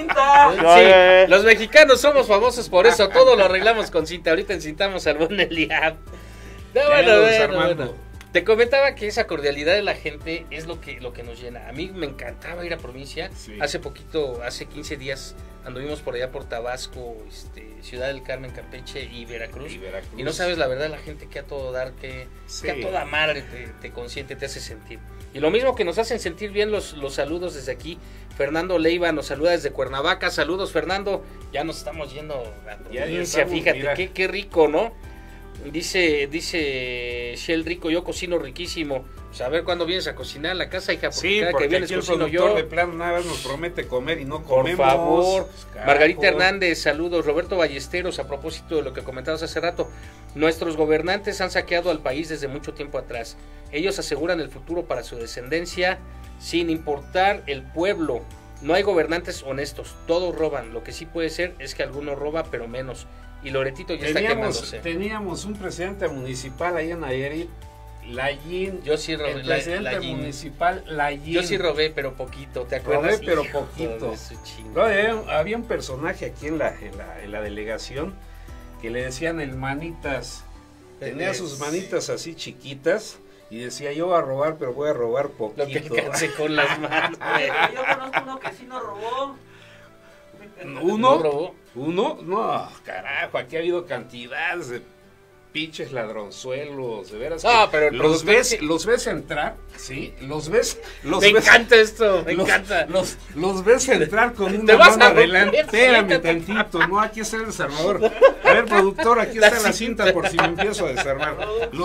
cinta. Sí, los mexicanos somos famosos por eso, todo lo arreglamos con cinta. Ahorita encintamos al buen Eliab. No, bueno. Te comentaba que esa cordialidad de la gente es lo que nos llena. A mí me encantaba ir a provincia. Sí. Hace 15 días anduvimos por allá por Tabasco, Ciudad del Carmen, Campeche y Veracruz. Y no sabes la verdad, la gente que a todo dar, que a toda madre te consiente, te hace sentir. Y lo mismo que nos hacen sentir bien los saludos desde aquí. Fernando Leiva nos saluda desde Cuernavaca. Saludos, Fernando. Ya nos estamos yendo a provincia, fíjate, qué rico, ¿no? Dice Shell Rico, yo cocino riquísimo. Pues a ver cuándo vienes a cocinar a la casa, hija, porque cada que vienes cocino yo. De plano nada más nos promete comer y no comemos. Por favor. Margarita Hernández, saludos. Roberto Ballesteros, a propósito de lo que comentabas hace rato, nuestros gobernantes han saqueado al país desde mucho tiempo atrás. Ellos aseguran el futuro para su descendencia sin importar el pueblo. No hay gobernantes honestos, todos roban. Lo que sí puede ser es que alguno roba, pero menos. Y Loretito ya está quemándose. Teníamos un presidente municipal ahí en Nayarit, Layín. Yo sí robé. El presidente municipal, Layín. Yo sí robé, pero poquito, ¿te acuerdas? Robé, pero poquito. Había un personaje aquí en la delegación que le decían el manitas. Tenía sus manitas así chiquitas. Y decía, yo voy a robar, pero voy a robar poquito. Lo que alcance con las manos. Yo conozco uno que sí no robó. ¿Uno? ¿No robó? ¿Uno? No, carajo, aquí ha habido cantidades de pinches ladronzuelos, de veras. No, pero los ves entrar, ¿sí? Me encanta esto, me encanta. Los ves entrar con una mano adelante. Espérame tantito, no, aquí está el desarmador. A ver, productor, aquí está la cinta por si me empiezo a desarmar.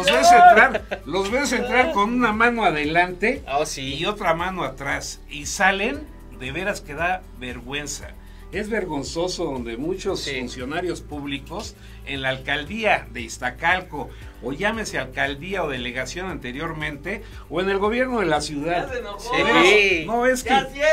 Los ves entrar con una mano adelante y otra mano atrás. Y salen, de veras que da vergüenza. Es vergonzoso donde muchos funcionarios públicos en la alcaldía de Iztacalco, o llámese alcaldía o delegación anteriormente, o en el gobierno de la ciudad. No, es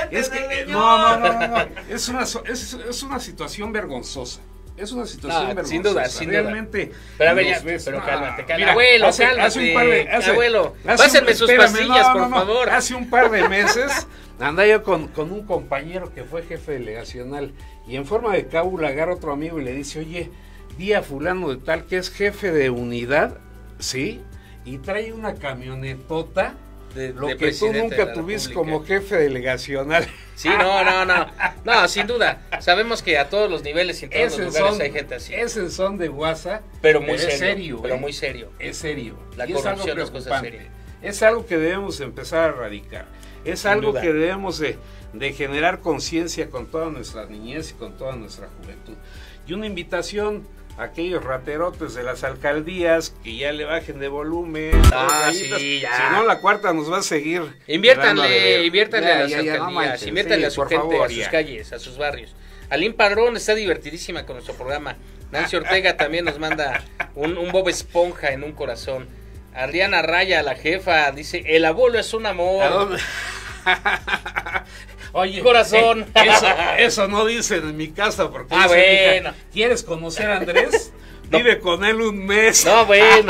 una situación vergonzosa. Es una situación vergonzosa. Sin duda. Realmente. Pero a ver, pero cálmate. Abuelo, cálmate. Abuelo, pásenme sus pastillas, por favor. Hace un par de meses andaba yo con un compañero que fue jefe delegacional y en forma de cábula agarra otro amigo y le dice, oye, vi a fulano de tal que es jefe de unidad, ¿sí? Y trae una camionetota, lo que tú nunca tuviste como jefe delegacional. Sí, no, sin duda. Sabemos que a todos los niveles y en todos los lugares hay gente así. Es en son de WhatsApp, pero muy serio. Pero muy serio. Es serio. La corrupción es cosa seria. Es algo que debemos empezar a erradicar. Es algo que debemos de generar conciencia con toda nuestra niñez y con toda nuestra juventud. Y una invitación a aquellos raterotes de las alcaldías que ya le bajen de volumen. Sí, ya. Si no, la cuarta nos va a seguir. Inviértanle a las alcaldías, inviértanle a su gente, favor, a sus calles, a sus barrios. Aline Padrón está divertidísima con nuestro programa. Nancy Ortega también nos manda un Bob Esponja en un corazón. Adriana Raya, la jefa, dice, el abuelo es un amor. Oye, corazón. Eso no dicen en mi casa porque bueno. ¿Quieres conocer a Andrés? Vive con él un mes. No, bueno.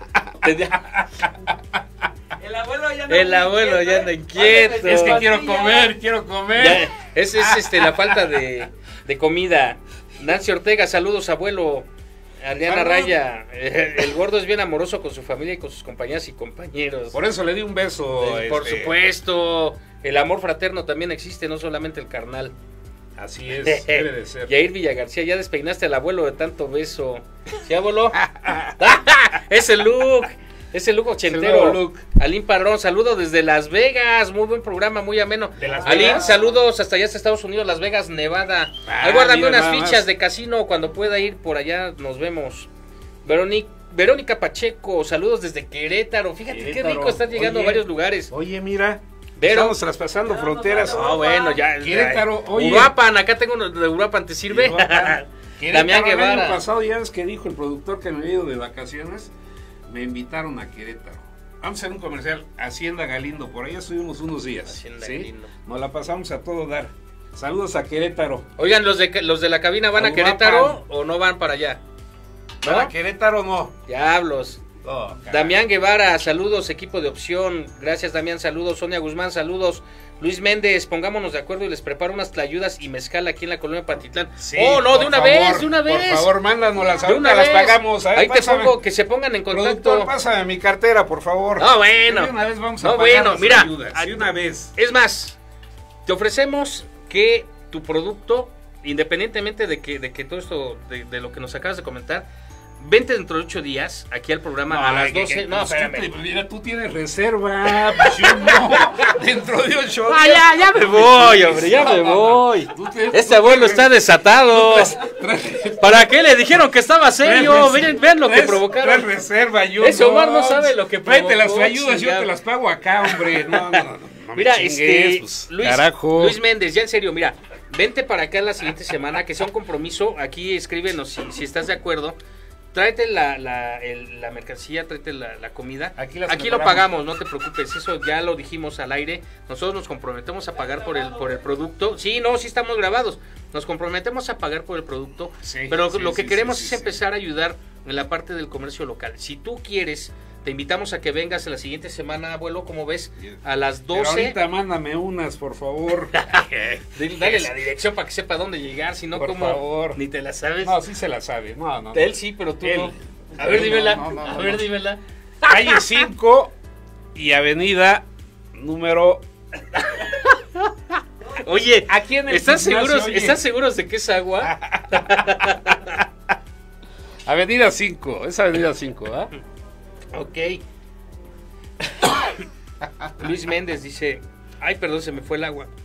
El abuelo ya anda inquieto. Es que quiero comer. Ya, es la falta de comida. Nancy Ortega, saludos, abuelo. Adriana Raya, el gordo es bien amoroso con su familia y con sus compañeras y compañeros. Por eso le di un beso. Por supuesto, el amor fraterno también existe, no solamente el carnal. Así es, debe de ser. Yair Villagarcía, ya despeinaste al abuelo de tanto beso. ¿Sí, abuelo? Ese look ochentero. Aline Padrón, saludo desde Las Vegas, muy buen programa, muy ameno. Aline, saludos hasta allá, hasta Estados Unidos, Las Vegas, Nevada. Ahí guárdame unas fichas de casino cuando pueda ir por allá, nos vemos. Verónica Pacheco, saludos desde Querétaro. Fíjate qué rico, están llegando a varios luguares. Oye, mira, estamos traspasando fronteras. Bueno, ya. Querétaro, oye. Uruapan, acá tengo uno de Uruapan, ¿te sirve? Damián Guevara. El año pasado, ya ves que dijo el productor que me he ido de vacaciones. Me invitaron a Querétaro. Vamos a hacer un comercial, Hacienda Galindo, por ahí estuvimos unos días. Hacienda ¿sí? Galindo. Nos la pasamos a todo dar. Saludos a Querétaro. Oigan, ¿los de la cabina van a Querétaro o no van para allá? ¿No? A Querétaro no. Diablos. Damián Guevara, saludos, equipo de opción. Gracias, Damián, saludos. Sonia Guzmán, saludos. Luis Méndez, pongámonos de acuerdo y les preparo unas tlayudas y mezcal aquí en la colonia Pantitlán. Sí, oh, no, de una vez. Por favor, mándanoslas, de una las vez. pagamos. Ahí te pongo, que se pongan en contacto. Productor, pásame mi cartera, por favor. No, bueno. De una vez vamos a No, pagar bueno, las mira. ayudas, de una vez. Es más, te ofrecemos que tu producto, independientemente de que todo esto, de lo que nos acabas de comentar, vente dentro de 8 días aquí al programa a las 12. No, espérame. Mira, tú tienes reserva, pues yo no. Dentro de 8 días. Ya me voy, hombre, ya me voy. Este abuelo está desatado. ¿Para qué le dijeron que estaba serio? Vean lo que provocaron. Traes reserva, yo Ese Omar no sabe lo que provocó. Tráete las ayudas, yo te las pago acá, hombre. No mira, me chingues, pues, Luis Méndez, ya en serio, mira, vente para acá la siguiente semana, que sea un compromiso. Aquí escríbenos si estás de acuerdo. Tráete la mercancía, tráete la comida. Aquí lo pagamos, no te preocupes, eso ya lo dijimos al aire. Nosotros nos comprometemos a pagar por el producto. Sí, sí estamos grabados. Nos comprometemos a pagar por el producto, pero lo que queremos es empezar a ayudar en la parte del comercio local. Si tú quieres, te invitamos a que vengas la siguiente semana, abuelo, como ves, a las 12. Pero ahorita mándame unas, por favor. Dale la dirección para que sepa dónde llegar, si no, por como favor. Ni te la sabes. No, sí se la sabe. No. Él sí, pero tú no. A ver, dímela. Dímela. Calle 5 y avenida número... Oye, aquí en el ¿están seguros de que es agua? Avenida 5, es Avenida 5, ¿ah? Ok. Luis Méndez dice, ay, perdón, se me fue el agua.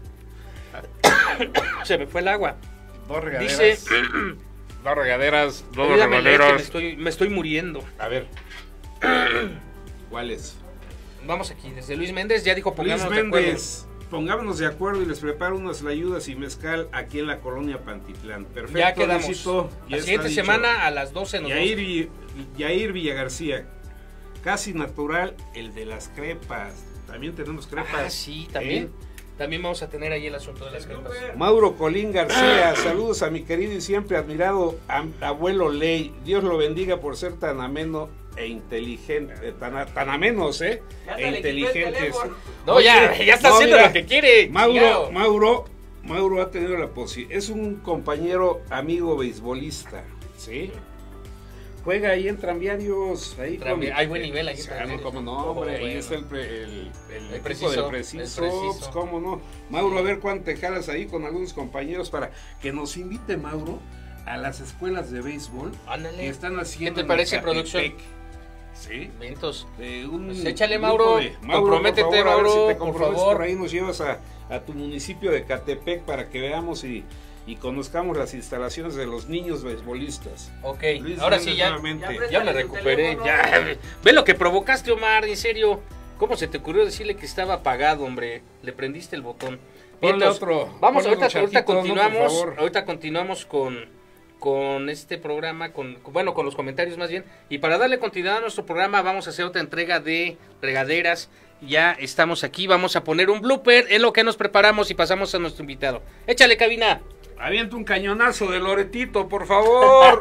Se me fue el agua. Dos regaderas. Dice, dos regaderas. Me estoy muriendo. A ver. ¿Cuál es? Vamos aquí, desde Luis Méndez, ya dijo pongámonos de acuerdo. Pongámonos de acuerdo y les preparo unas layudas y mezcal aquí en la colonia Pantitlán. Perfecto. Ya quedamos. La siguiente semana a las 12 nos Yair Villagarcía. Casi natural, el de las crepas. También tenemos crepas. Ah, sí, también. También vamos a tener ahí el asunto de las crepas. Mauro Colín García, saludos a mi querido y siempre admirado abuelo Ley. Dios lo bendiga por ser tan ameno e inteligente. Tan amenos, e inteligentes. No, oye, ya está haciendo lo que quiere. Mauro ha tenido la posibilidad. Es un compañero amigo beisbolista, ¿sí? Juega ahí en Tranviarios. Hay buen nivel ahí. ¿Cómo no, hombre? Ahí está el equipo del preciso. Pues, ¿cómo no? Mauro, a ver cuánto te jalas ahí con algunos compañeros para que nos invite, Mauro, a las escuelas de béisbol. Ándale. Que están haciendo. ¿Qué te parece, producción? Sí. Vientos. Pues échale, Mauro. Comprométete, Mauro. Si te comprometes, por ahí nos llevas a tu municipio de Catepec para que veamos y conozcamos las instalaciones de los niños beisbolistas. Ok, Luis ahora Méndez, sí ya me recuperé. Ve lo que provocaste, Omar, en serio. ¿Cómo se te ocurrió decirle que estaba apagado, hombre? Le prendiste el botón. Vamos, ahorita continuamos. No, ahorita continuamos con este programa, con los comentarios más bien. Y para darle continuidad a nuestro programa, vamos a hacer otra entrega de regaderas. Ya estamos aquí, vamos a poner un blooper en lo que nos preparamos y pasamos a nuestro invitado. Échale, cabina. Avienta un cañonazo de Loretito, por favor.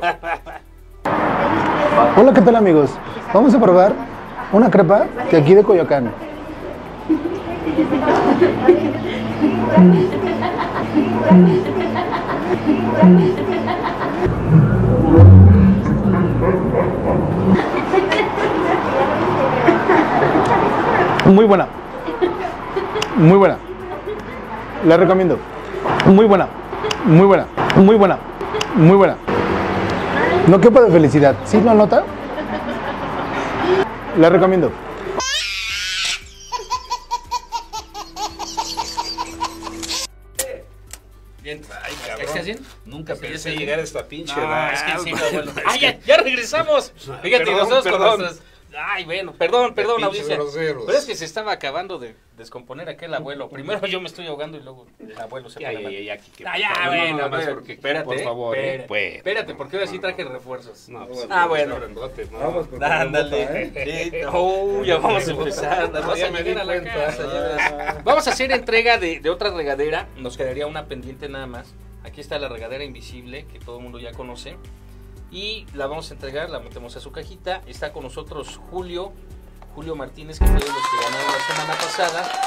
Hola, ¿qué tal, amigos? Vamos a probar una crepa de aquí de Coyoacán. Muy buena. Muy buena. La recomiendo. Muy buena. Muy buena. Muy buena. Muy buena. No quepa de felicidad. ¿Sí lo nota? La recomiendo. Bien. Ay, cabrón. ¿Estás bien? Nunca pensé llegar a esta pinche edad. Es que encima, bueno. ¡Ay, ya regresamos! Fíjate, nosotros con nuestras... Ay, bueno, perdón, audiencia. Pero es que se estaba acabando de descomponer aquel abuelo. Primero yo me estoy ahogando y luego el abuelo se bueno, espérate, por favor. Espérate, porque ahora sí traje refuerzos. No, bueno. Ándale. Ya vamos a empezar. Vamos a hacer entrega de otra regadera. Nos quedaría una pendiente nada más. Aquí está la regadera invisible que todo el mundo ya conoce. Y la vamos a entregar, la metemos a su cajita. Está con nosotros Julio Martínez, que fue de los que ganaron la semana pasada.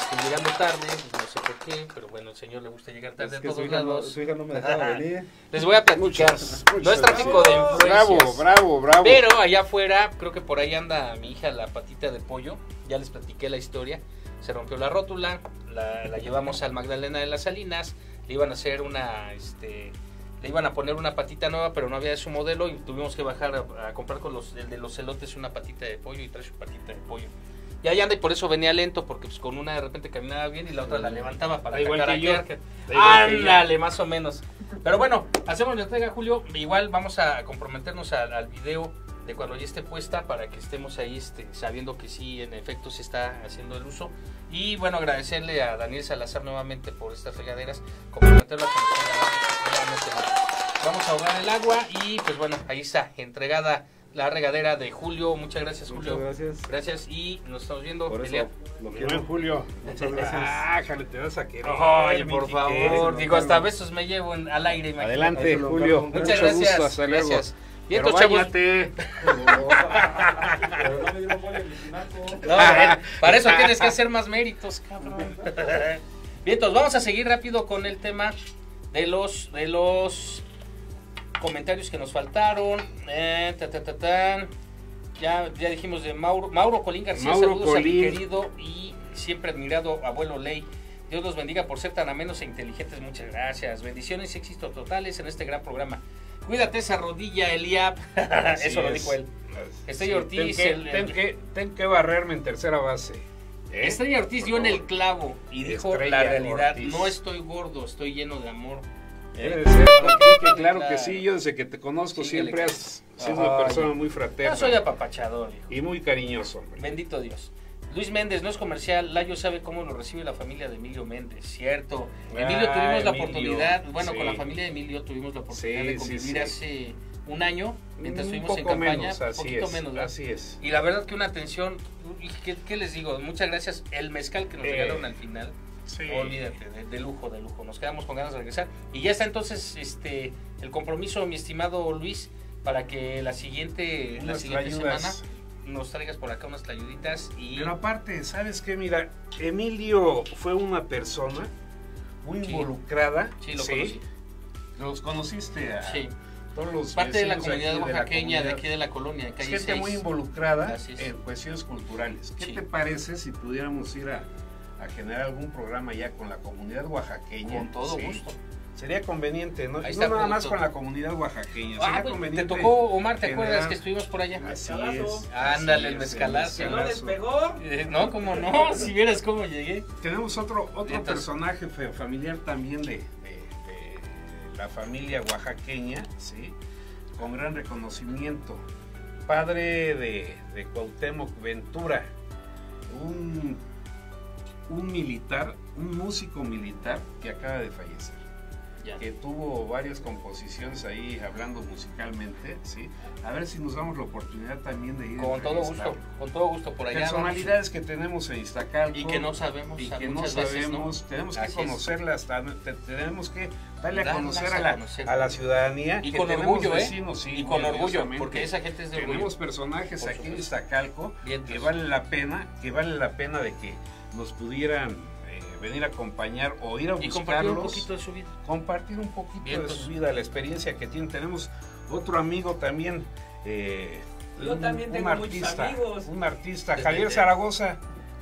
estoy llegando tarde, no sé por qué, pero bueno, el señor le gusta llegar tarde Es que a su todos hija lados. su hija no me dejaba venir. Les voy a platicar, no es tráfico de influencias. Bravo. Pero allá afuera, creo que por ahí anda mi hija la patita de pollo, ya les platiqué la historia, se rompió la rótula, la llevamos al Magdalena de las Salinas, le iban a hacer le iban a poner una patita nueva, pero no había de su modelo y tuvimos que bajar a comprar con el de los elotes una patita de pollo y trae su patita de pollo. Y ahí anda y por eso venía lento, porque pues con una de repente caminaba bien y la otra la levantaba para igual que ándale, más o menos. Pero bueno, hacemos la entrega, Julio. Igual vamos a comprometernos al video de cuando ya esté puesta para que estemos ahí sabiendo que sí, en efecto se está haciendo el uso. Y bueno, agradecerle a Daniel Salazar nuevamente por estas regaderas, comprometerlo a que vamos a ahogar el agua y pues bueno, ahí está, entregada la regadera de Julio. Muchas gracias, Julio. Muchas gracias. Gracias y nos estamos viendo. Por eso Elia. lo quiero, Julio. Muchas gracias. Jale, te vas a querer. Oye, por favor. Digo, hasta besos me llevo al aire. Imagínate. Adelante, Julio. Muchas Mucho gracias. gusto, hasta luego. Gracias. Pero Vientos, chavos. váyate. Pero no me dieron pollo ni tinaco. No, para eso tienes que hacer más méritos, cabrón. Vientos, vamos a seguir rápido con el tema de los comentarios que nos faltaron. Ya dijimos de Mauro Colín García. Mauro Saludos a mi Colín. querido y siempre admirado abuelo Ley. Dios los bendiga por ser tan amenos e inteligentes. Muchas gracias. Bendiciones y éxitos totales en este gran programa. Cuídate esa rodilla, Eliab. Eso lo dijo él. Estrella Ortiz. Ten que barrerme en tercera base. Estrella Ortiz dio en el clavo y dijo Estrella la realidad. Ortiz. No estoy gordo, estoy lleno de amor. Debe ser, Enrique, claro que sí. Yo desde que te conozco Sí, siempre le- has sido una persona muy fraterna. Yo soy apapachador, hijo. Y muy cariñoso, hombre. Bendito Dios. Luis Méndez, no es comercial, Layo sabe cómo lo recibe la familia de Emilio Méndez, cierto. Emilio tuvimos la Emilio, oportunidad, bueno, sí. con la familia de Emilio tuvimos la oportunidad Sí, de sí, convivir sí. hace un año, mientras Un estuvimos en poco campaña, menos, un así poquito es, menos, ¿verdad? así es. Y la verdad que una atención, y ¿qué les digo? Muchas gracias, el mezcal que nos regalaron al final. Sí. Olvídate, de lujo, de lujo. Nos quedamos con ganas de regresar. Y ya está entonces el compromiso, mi estimado Luis, para que la siguiente Unas semana tlayudas. nos traigas por acá unas tlayuditas. Y Pero aparte, ¿sabes qué? Mira, Emilio fue una persona muy Sí. involucrada. sí, lo conocí. Los conociste a Sí, todos los parte de la vecinos comunidad aquí, oaxaqueña, de comunidad. aquí de la colonia, de Es calle gente 6. muy involucrada Así es. en cuestiones culturales. ¿Qué Sí. te parece si pudiéramos ir a generar algún programa ya con la comunidad oaxaqueña? Con todo Sí. gusto. Sería conveniente, ¿no? Ahí Y está, no nada más productor. con la comunidad oaxaqueña. Ah, Sería pues, te conveniente tocó, Omar, ¿te acuerdas generar- que estuvimos por allá? Así Mezcalazo. es. Ándale, el así es, mezcalazo. Que no mezcalazo. despegó. No, como no, si vieras cómo llegué. Tenemos otro Entonces- personaje familiar también de la familia oaxaqueña, ¿sí? Con gran reconocimiento. Padre de Cuauhtémoc Ventura, un militar, un músico militar que acaba de fallecer. Ya. Que tuvo varias composiciones ahí hablando musicalmente, ¿sí? A ver si nos damos la oportunidad también de ir a Con todo gusto, por allá. personalidades que tenemos en Iztacalco Y que no sabemos, y a que no muchas veces, sabemos, ¿no? tenemos que Así es. conocerlas, tenemos que darle a Darlas conocer a conocer. a la ciudadanía Y que con tenemos orgullo, vecinos, sí, y con orgullo, orgullosamente. porque esa gente es de orgullo. Tenemos personajes Por aquí en supuesto. Iztacalco Bien, que pues. vale la pena de que nos pudieran venir a acompañar o ir a Y compartir un buscarlos, poquito de su vida. compartir un poquito Bien, de pues. su vida, la experiencia que tienen. Tenemos otro amigo también, Yo también tengo muchos amigos. un artista, Javier Zaragoza,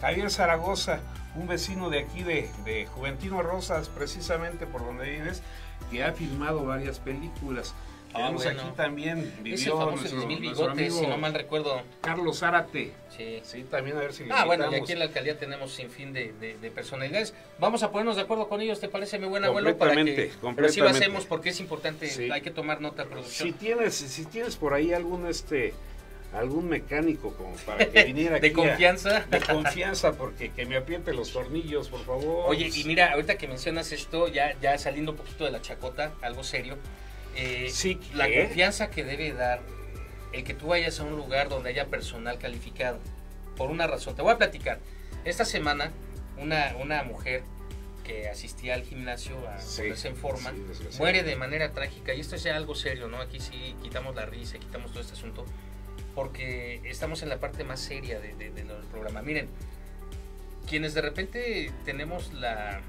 un vecino de aquí de Juventino Rosas, precisamente por donde vives, que ha filmado varias películas. Tenemos bueno. aquí también, Es el vivió famoso nuestro, de 1000 nuestro bigotes, amigo si no mal recuerdo. Carlos Zárate. Sí. Sí, también a ver si le Bueno, y invitamos. aquí en la alcaldía tenemos sin fin de personalidades. Vamos a ponernos de acuerdo con ellos, ¿te parece, mi buen abuelo? Para que, pero sí lo completamente. hacemos porque es importante, Sí. hay que tomar nota de producción. Si tienes por ahí algún mecánico como para que viniera aquí De confianza. de confianza, porque que me apriete los tornillos, por favor. Oye, y mira, ahorita que mencionas esto, ya saliendo un poquito de la chacota, algo serio, Sí, la ¿qué? confianza que debe dar el que tú vayas a un lugar donde haya personal calificado, por una razón. Te voy a platicar. Esta semana, una mujer que asistía al gimnasio a Sí, ponerse en forma, sí, desgraciadamente. muere de manera trágica, y esto es ya algo serio, ¿no? Aquí sí quitamos la risa, quitamos todo este asunto, porque estamos en la parte más seria del programa. Miren, quienes de repente tenemos la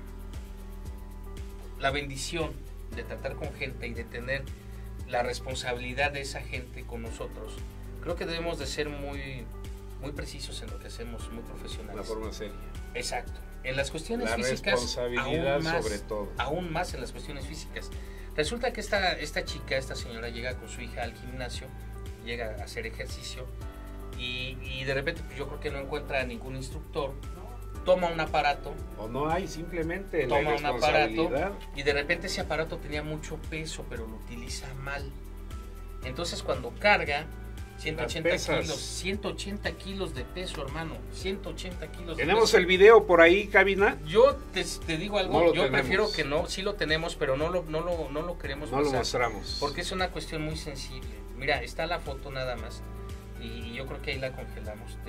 bendición de tratar con gente y de tener la responsabilidad de esa gente con nosotros, creo que debemos de ser muy precisos en lo que hacemos, muy profesionales. La forma seria. Exacto. En las cuestiones la físicas, responsabilidad sobre todo. Aún más en las cuestiones físicas. Resulta que esta chica, esta señora llega con su hija al gimnasio, llega a hacer ejercicio y de repente pues, yo creo que no encuentra ningún instructor, toma un aparato. O no hay, simplemente toma un aparato y de repente ese aparato tenía mucho peso, pero lo utiliza mal. Entonces cuando carga 180 kilos de peso, hermano. 180 kilos de ¿Tenemos peso. el video por ahí, cabina? Yo te digo algo, yo tenemos. Prefiero que no, sí lo tenemos, pero no lo queremos no pasar, lo mostramos. porque es una cuestión muy sensible. Mira, está la foto nada más, y yo creo que ahí la congelamos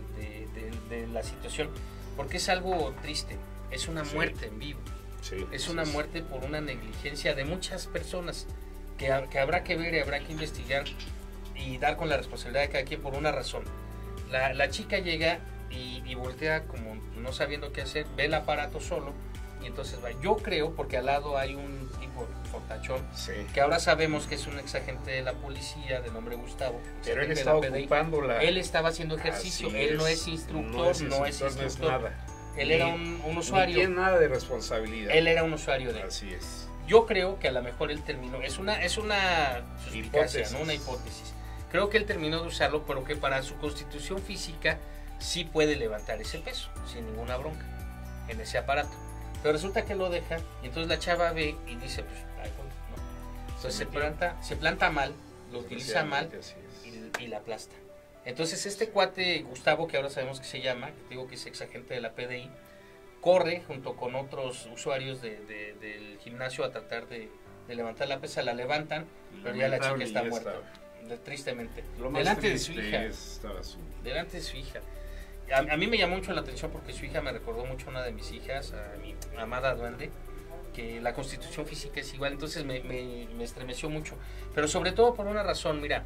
de la situación, porque es algo triste, es una muerte en vivo. Sí, es una muerte por una negligencia de muchas personas que habrá que ver y habrá que investigar y dar con la responsabilidad de cada quien por una razón. La chica llega y voltea como no sabiendo qué hacer, ve el aparato solo y entonces va. Yo creo, porque al lado hay un tipo fortachón, que ahora sabemos que es un exagente de la policía de nombre Gustavo. Pero él estaba ocupando Él estaba haciendo ejercicio, él no es instructor, no es nada. Él era un usuario. No tiene nada de responsabilidad. Él era un usuario de él. Así es. Yo creo que a lo mejor él terminó, es una suspicacia, ¿no? Una hipótesis. Creo que él terminó de usarlo, pero que para su constitución física sí puede levantar ese peso, sin ninguna bronca, en ese aparato. Pero resulta que lo deja, y entonces la chava ve y dice, pues, ay, ¿no? Entonces se planta mal, lo utiliza mal y la aplasta. Entonces este cuate, Gustavo, que ahora sabemos que se llama, que digo que es exagente de la PDI, corre junto con otros usuarios del gimnasio a tratar de levantar la pesa, la levantan, pero ya la chica está muerta. Tristemente. Delante de su hija. Delante de su hija. A mí me llamó mucho la atención porque su hija me recordó mucho a una de mis hijas, a mi amada Duende, que la constitución física es igual, entonces me estremeció mucho. Pero sobre todo por una razón, mira,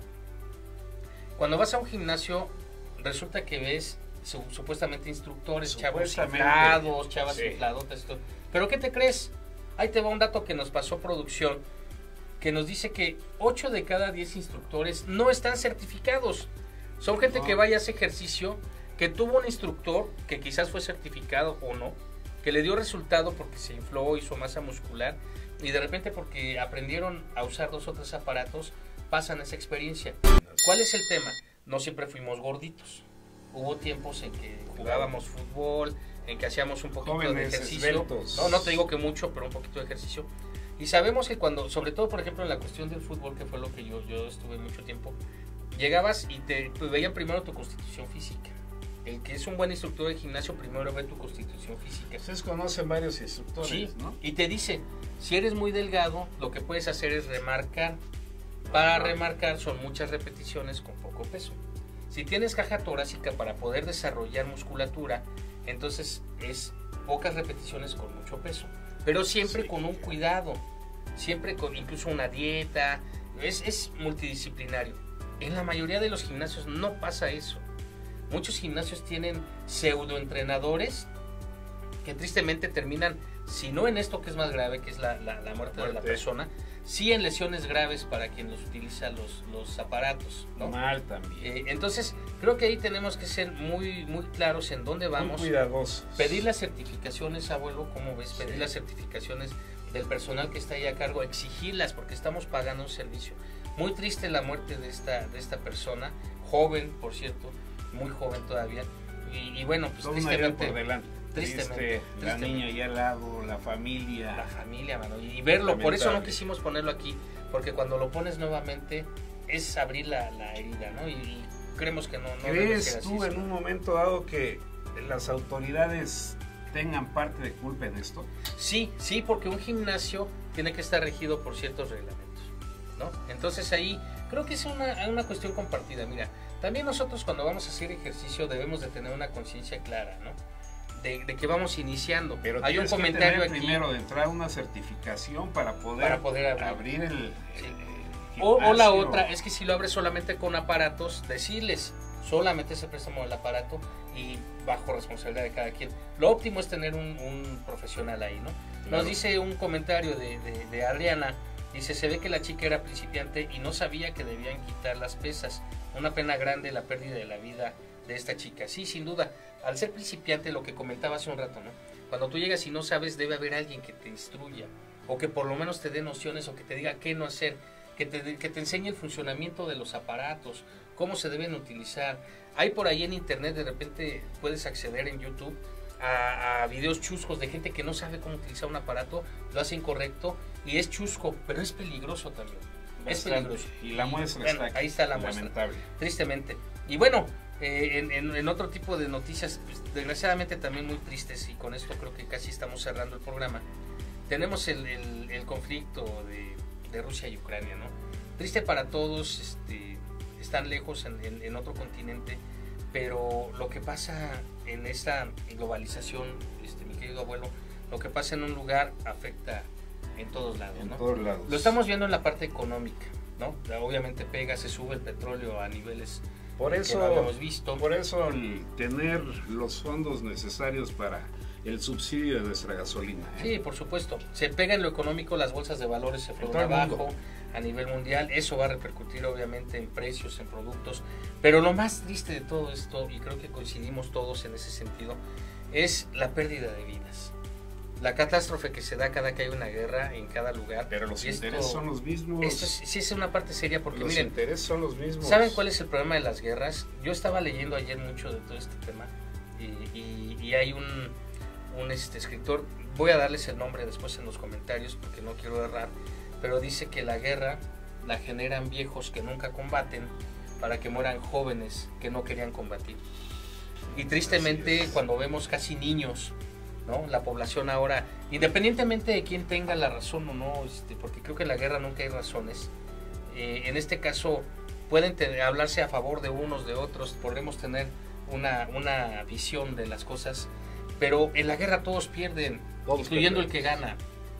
cuando vas a un gimnasio, resulta que ves supuestamente instructores, chavos inflados, chavas infladotas, pero ¿qué te crees? Ahí te va un dato que nos pasó producción, que nos dice que 8 de cada 10 instructores no están certificados. Son gente que vaya a ese ejercicio, que tuvo un instructor que quizás fue certificado o no, que le dio resultado porque se infló, hizo masa muscular, y de repente porque aprendieron a usar 2 o 3 aparatos, pasan esa experiencia. ¿Cuál es el tema? No siempre fuimos gorditos. Hubo tiempos en que jugábamos fútbol, en que hacíamos un poquito de ejercicio. Esbeltos. No te digo que mucho, pero un poquito de ejercicio. Y sabemos que cuando, sobre todo por ejemplo en la cuestión del fútbol, que fue lo que yo estuve mucho tiempo, llegabas y te veían primero tu constitución física. El que es un buen instructor de gimnasio primero ve tu constitución física. Ustedes conocen varios instructores, sí, ¿no? Y te dice, si eres muy delgado, lo que puedes hacer es remarcar. Para remarcar son muchas repeticiones con poco peso. Si tienes caja torácica para poder desarrollar musculatura, entonces es pocas repeticiones con mucho peso. Pero siempre con un cuidado, siempre con incluso una dieta, es multidisciplinario. En la mayoría de los gimnasios no pasa eso. Muchos gimnasios tienen pseudoentrenadores que tristemente terminan, si no en esto que es más grave, que es la muerte de la persona, sí en lesiones graves para quien los utiliza los aparatos, ¿no? Mal también. Entonces, creo que ahí tenemos que ser muy claros en dónde vamos. Muy cuidadosos. Pedir las certificaciones, abuelo, ¿cómo ves? Pedir las certificaciones del personal que está ahí a cargo, exigirlas porque estamos pagando un servicio. Muy triste la muerte de esta persona, joven, por cierto, muy joven todavía. Y bueno, pues todo tristemente. por delante. Tristemente. La niña ahí al lado, la familia. La familia, mano. Y verlo, lamentable. Por eso no quisimos ponerlo aquí, porque cuando lo pones nuevamente es abrir la herida, ¿no? Y creemos que no ¿crees tú en un momento dado que las autoridades tengan parte de culpa en esto? Sí, porque un gimnasio tiene que estar regido por ciertos reglamentos, ¿no? Entonces ahí creo que es una cuestión compartida. Mira, también nosotros cuando vamos a hacer ejercicio debemos de tener una conciencia clara, ¿no? De que vamos iniciando. Pero hay un comentario aquí. Primero de entrar una certificación para poder abrir el o la otra es que si lo abres solamente con aparatos, decirles, solamente se préstamo del aparato y bajo responsabilidad de cada quien. Lo óptimo es tener un profesional ahí, ¿no? Claro. Nos dice un comentario de Adriana, dice, se ve que la chica era principiante y no sabía que debían quitar las pesas. Una pena grande la pérdida de la vida de esta chica. Sí, sin duda, al ser principiante, lo que comentaba hace un rato, ¿no? Cuando tú llegas y no sabes, debe haber alguien que te instruya, o que por lo menos te dé nociones, o que te diga qué no hacer, que te enseñe el funcionamiento de los aparatos, cómo se deben utilizar. Hay por ahí en internet, de repente puedes acceder en YouTube a videos chuscos de gente que no sabe cómo utilizar un aparato, lo hace incorrecto y es chusco, pero es peligroso también. Es peligroso. Y la muestra bueno, está ahí está la lamentable. Muestra, tristemente. Y bueno, en otro tipo de noticias, pues, desgraciadamente también muy tristes, y con esto creo que casi estamos cerrando el programa, tenemos el conflicto de Rusia y Ucrania, ¿no? Triste para todos, están lejos en otro continente, pero lo que pasa en esta globalización, mi querido abuelo, lo que pasa en un lugar afecta en todos lados, ¿no? En todos lados. Lo estamos viendo en la parte económica, ¿no? Obviamente se sube el petróleo a niveles que no habíamos visto. Por eso el tener los fondos necesarios para el subsidio de nuestra gasolina. Sí, por supuesto. Se pega en lo económico, las bolsas de valores se fueron abajo a nivel mundial. Eso va a repercutir obviamente en precios, en productos. Pero lo más triste de todo esto, y creo que coincidimos todos en ese sentido, es la pérdida de vidas. La catástrofe que se da cada que hay una guerra en cada lugar. Pero los intereses son los mismos. Esto sí es una parte seria porque los miren, intereses son los mismos. ¿Saben cuál es el problema de las guerras? Yo estaba leyendo ayer mucho de todo este tema y hay un escritor, voy a darles el nombre después en los comentarios porque no quiero errar, pero dice que la guerra la generan viejos que nunca combaten para que mueran jóvenes que no querían combatir. Y tristemente cuando vemos casi niños, ¿no? La población ahora, independientemente de quién tenga la razón o no, porque creo que en la guerra nunca hay razones, en este caso pueden hablarse a favor de unos, de otros, podremos tener una visión de las cosas, pero en la guerra todos pierden, incluyendo el que gana.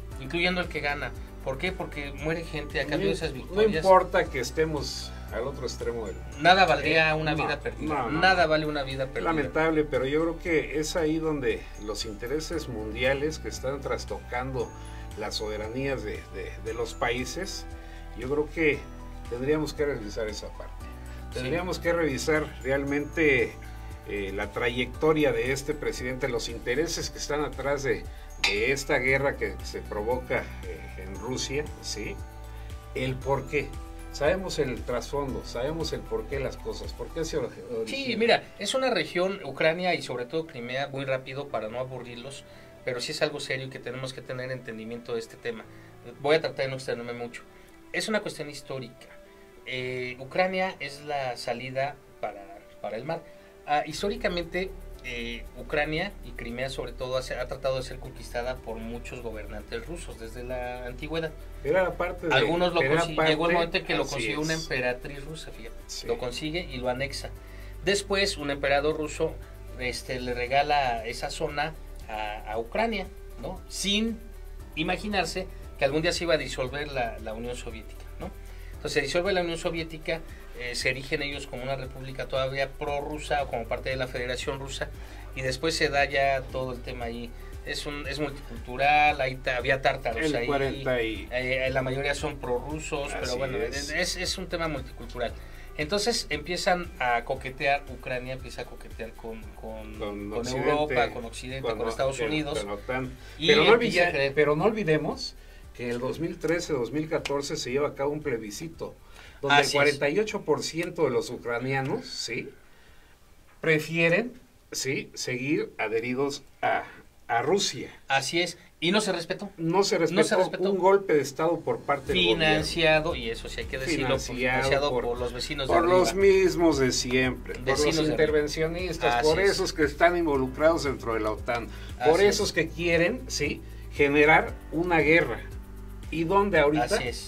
¿Por qué? Porque muere gente a cambio de esas victorias. No importa que estemos al otro extremo del... Nada valdría una vida perdida. Nada vale una vida perdida. Lamentable, pero yo creo que es ahí donde los intereses mundiales que están trastocando las soberanías de los países, yo creo que tendríamos que revisar esa parte. Tendríamos que revisar realmente la trayectoria de este presidente, los intereses que están atrás de esta guerra que se provoca en Rusia, ¿sí? El por qué. Sabemos el trasfondo, sabemos el por qué las cosas, por qué se origina. Sí, mira, es una región, Ucrania y sobre todo Crimea, muy rápido para no aburrirlos, pero sí es algo serio y que tenemos que tener entendimiento de este tema. Voy a tratar de no extenderme mucho. Es una cuestión histórica. Ucrania es la salida para el mar. Históricamente, Ucrania y Crimea sobre todo ha tratado de ser conquistada por muchos gobernantes rusos desde la antigüedad. Era la parte de... Algunos lo consiguen, llegó el momento en que lo consiguió una emperatriz rusa, fíjate, lo consigue y lo anexa. Después un emperador ruso le regala esa zona a Ucrania, ¿no? Sin imaginarse que algún día se iba a disolver la Unión Soviética, ¿no? Entonces se disuelve la Unión Soviética, se erigen ellos como una república todavía prorrusa o como parte de la Federación Rusa, y después se da ya todo el tema ahí. Es multicultural, ahí había tártaros ahí, la mayoría son prorrusos, pero bueno, es un tema multicultural. Entonces empiezan a coquetear, Ucrania empieza a coquetear con Europa, con Occidente, con Estados Unidos. Con OTAN. Pero no olvidemos que en el 2013-2014 se lleva a cabo un plebiscito, donde el 48% de los ucranianos, ¿sí?, prefieren, ¿sí?, seguir adheridos a Rusia. Así es, y no se respetó. No se respetó un golpe de Estado por parte del gobierno. Financiado, y eso sí hay que decirlo, financiado por los vecinos de por arriba. Los mismos de siempre, por los intervencionistas, por esos que están involucrados dentro de la OTAN, por esos que quieren, ¿sí?, generar una guerra. ¿Y dónde ahorita? Así es.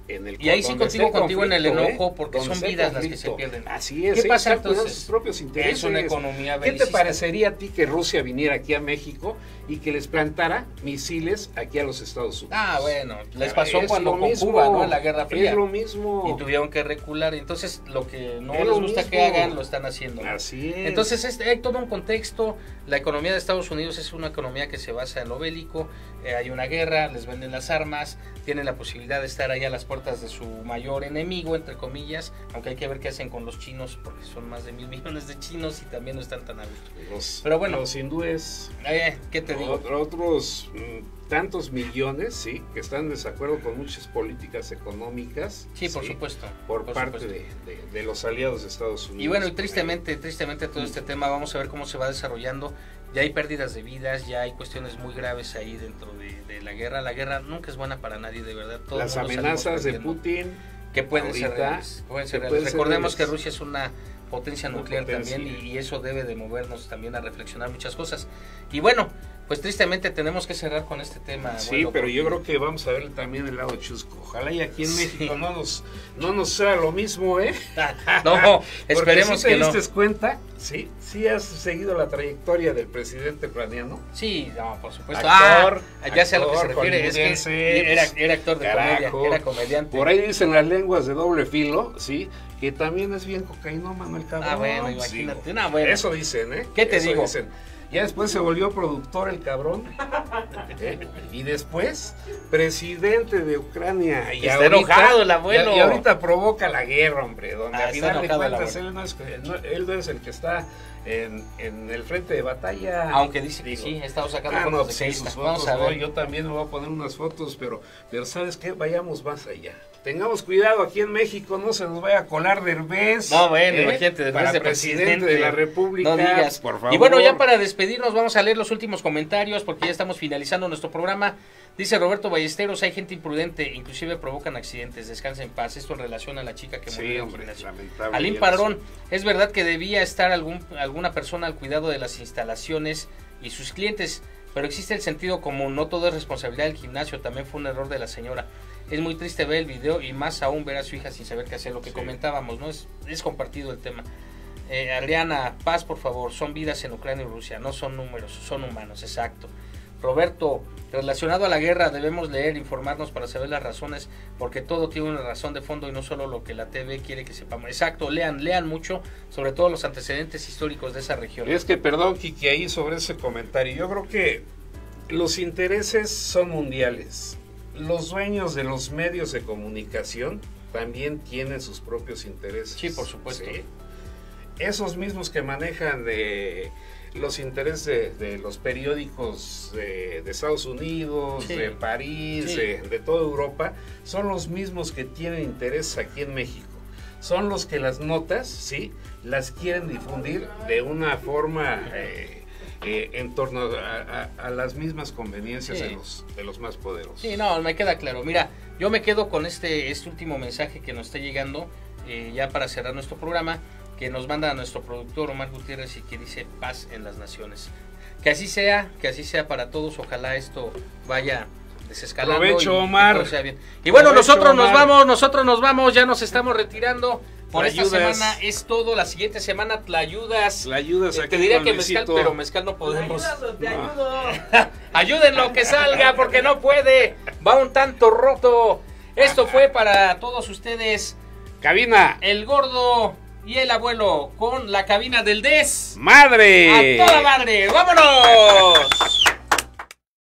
Y ahí sí contigo en el enojo, porque son vidas las que se pierden. Así es. ¿Qué pasa entonces? Sus propios intereses. Es una economía ¿Qué belicista. te parecería a ti que Rusia viniera aquí a México y que les plantara misiles aquí a los Estados Unidos? Ah, bueno, les pasó Es cuando lo con mismo, Cuba, ¿no? En la Guerra Fría. Es lo mismo. Y tuvieron que recular. Entonces, lo que no Es les lo gusta mismo. que hagan, lo están haciendo, ¿no? Así es. Entonces, hay todo un contexto. La economía de Estados Unidos es una economía que se basa en lo bélico. Hay una guerra, les venden las armas, tienen la posibilidad de estar ahí a las puertas de su mayor enemigo, entre comillas, aunque hay que ver qué hacen con los chinos, porque son más de 1,000 millones de chinos y también no están tan a gusto. Pero bueno, los hindúes, ¿qué te digo? Otros tantos millones, sí, que están en desacuerdo con muchas políticas económicas. Sí, por supuesto. Por parte de los aliados de Estados Unidos. Y bueno, y tristemente todo este tema, vamos a ver cómo se va desarrollando. Ya hay pérdidas de vidas, ya hay cuestiones muy graves ahí dentro de la guerra. La guerra nunca es buena para nadie, de verdad. Las amenazas de Putin que pueden ser reales. Recordemos que Rusia es una potencia nuclear también y eso debe de movernos también a reflexionar muchas cosas. Y bueno, pues tristemente tenemos que cerrar con este tema. Sí, pero yo creo que vamos a ver también el lado chusco. Ojalá y aquí en México no nos sea lo mismo, ¿eh? No, esperemos si que no. ¿Te diste cuenta? Sí has seguido la trayectoria del presidente ucraniano. Sí, no, por supuesto. Ya sé a lo que se refiere, es que era actor de comedia, era comediante. Por ahí dicen las lenguas de doble filo, sí, que también es bien cocainómano el cabrón. Bueno, imagínate. Sí, bueno. Eso dicen, ¿eh? ¿Qué te digo? Dicen. Ya después se volvió productor el cabrón. Y después, presidente de Ucrania. Y está enojado el abuelo. Y ahorita provoca la guerra, hombre. Donde al final de cuentas él no es el que está en el frente de batalla. Aunque dice que sí, he estado sacando fotos de que sus fotos, vamos a ver. Yo también me voy a poner unas fotos, pero ¿sabes qué? Vayamos más allá. Tengamos cuidado aquí en México, no se nos vaya a colar Derbez. No, bueno, imagínate, Derbez para de presidente de la República. No digas, por favor. Y bueno, ya para despedirnos vamos a leer los últimos comentarios porque ya estamos finalizando nuestro programa. Dice Roberto Ballesteros, hay gente imprudente, inclusive provocan accidentes, descansa en paz. Esto en relación a la chica que murió en el gimnasio. Alín Padrón, es verdad que debía estar alguna persona al cuidado de las instalaciones y sus clientes, pero existe el sentido común, no todo es responsabilidad del gimnasio, también fue un error de la señora. Es muy triste ver el video y más aún ver a su hija sin saber qué hacer, lo que comentábamos, ¿no? Es compartido el tema. Adriana, paz por favor, son vidas en Ucrania y Rusia, no son números, son humanos, exacto. Roberto, relacionado a la guerra debemos leer, informarnos para saber las razones, porque todo tiene una razón de fondo y no solo lo que la TV quiere que sepamos. Exacto, lean mucho, sobre todo los antecedentes históricos de esa región. Es que, perdón, Kiki, ahí sobre ese comentario, yo creo que los intereses son mundiales. Los dueños de los medios de comunicación también tienen sus propios intereses. Sí, por supuesto. ¿Sí? Esos mismos que manejan los intereses de los periódicos de Estados Unidos, de París, de toda Europa, son los mismos que tienen interés aquí en México. Son los que las notas, ¿sí?, las quieren difundir de una forma en torno a las mismas conveniencias de los más poderosos. Sí, no, me queda claro. Mira, yo me quedo con este último mensaje que nos está llegando, ya para cerrar nuestro programa, que nos manda a nuestro productor Omar Gutiérrez y que dice paz en las naciones. Que así sea para todos, ojalá esto vaya desescalando. Provecho, Omar. Y todo sea bien. Y bueno, nosotros nos vamos, ya nos estamos retirando. Por esta semana es todo, la siguiente semana Tlayudas. Te diría que mezcal, pero mezcal no podemos. Te ayudo. Ayúdenlo que salga porque no puede. Va un tanto roto. Esto fue para todos ustedes. Cabina. El Gordo y el Abuelo con la cabina del Des. ¡Madre! ¡A toda madre! ¡Vámonos!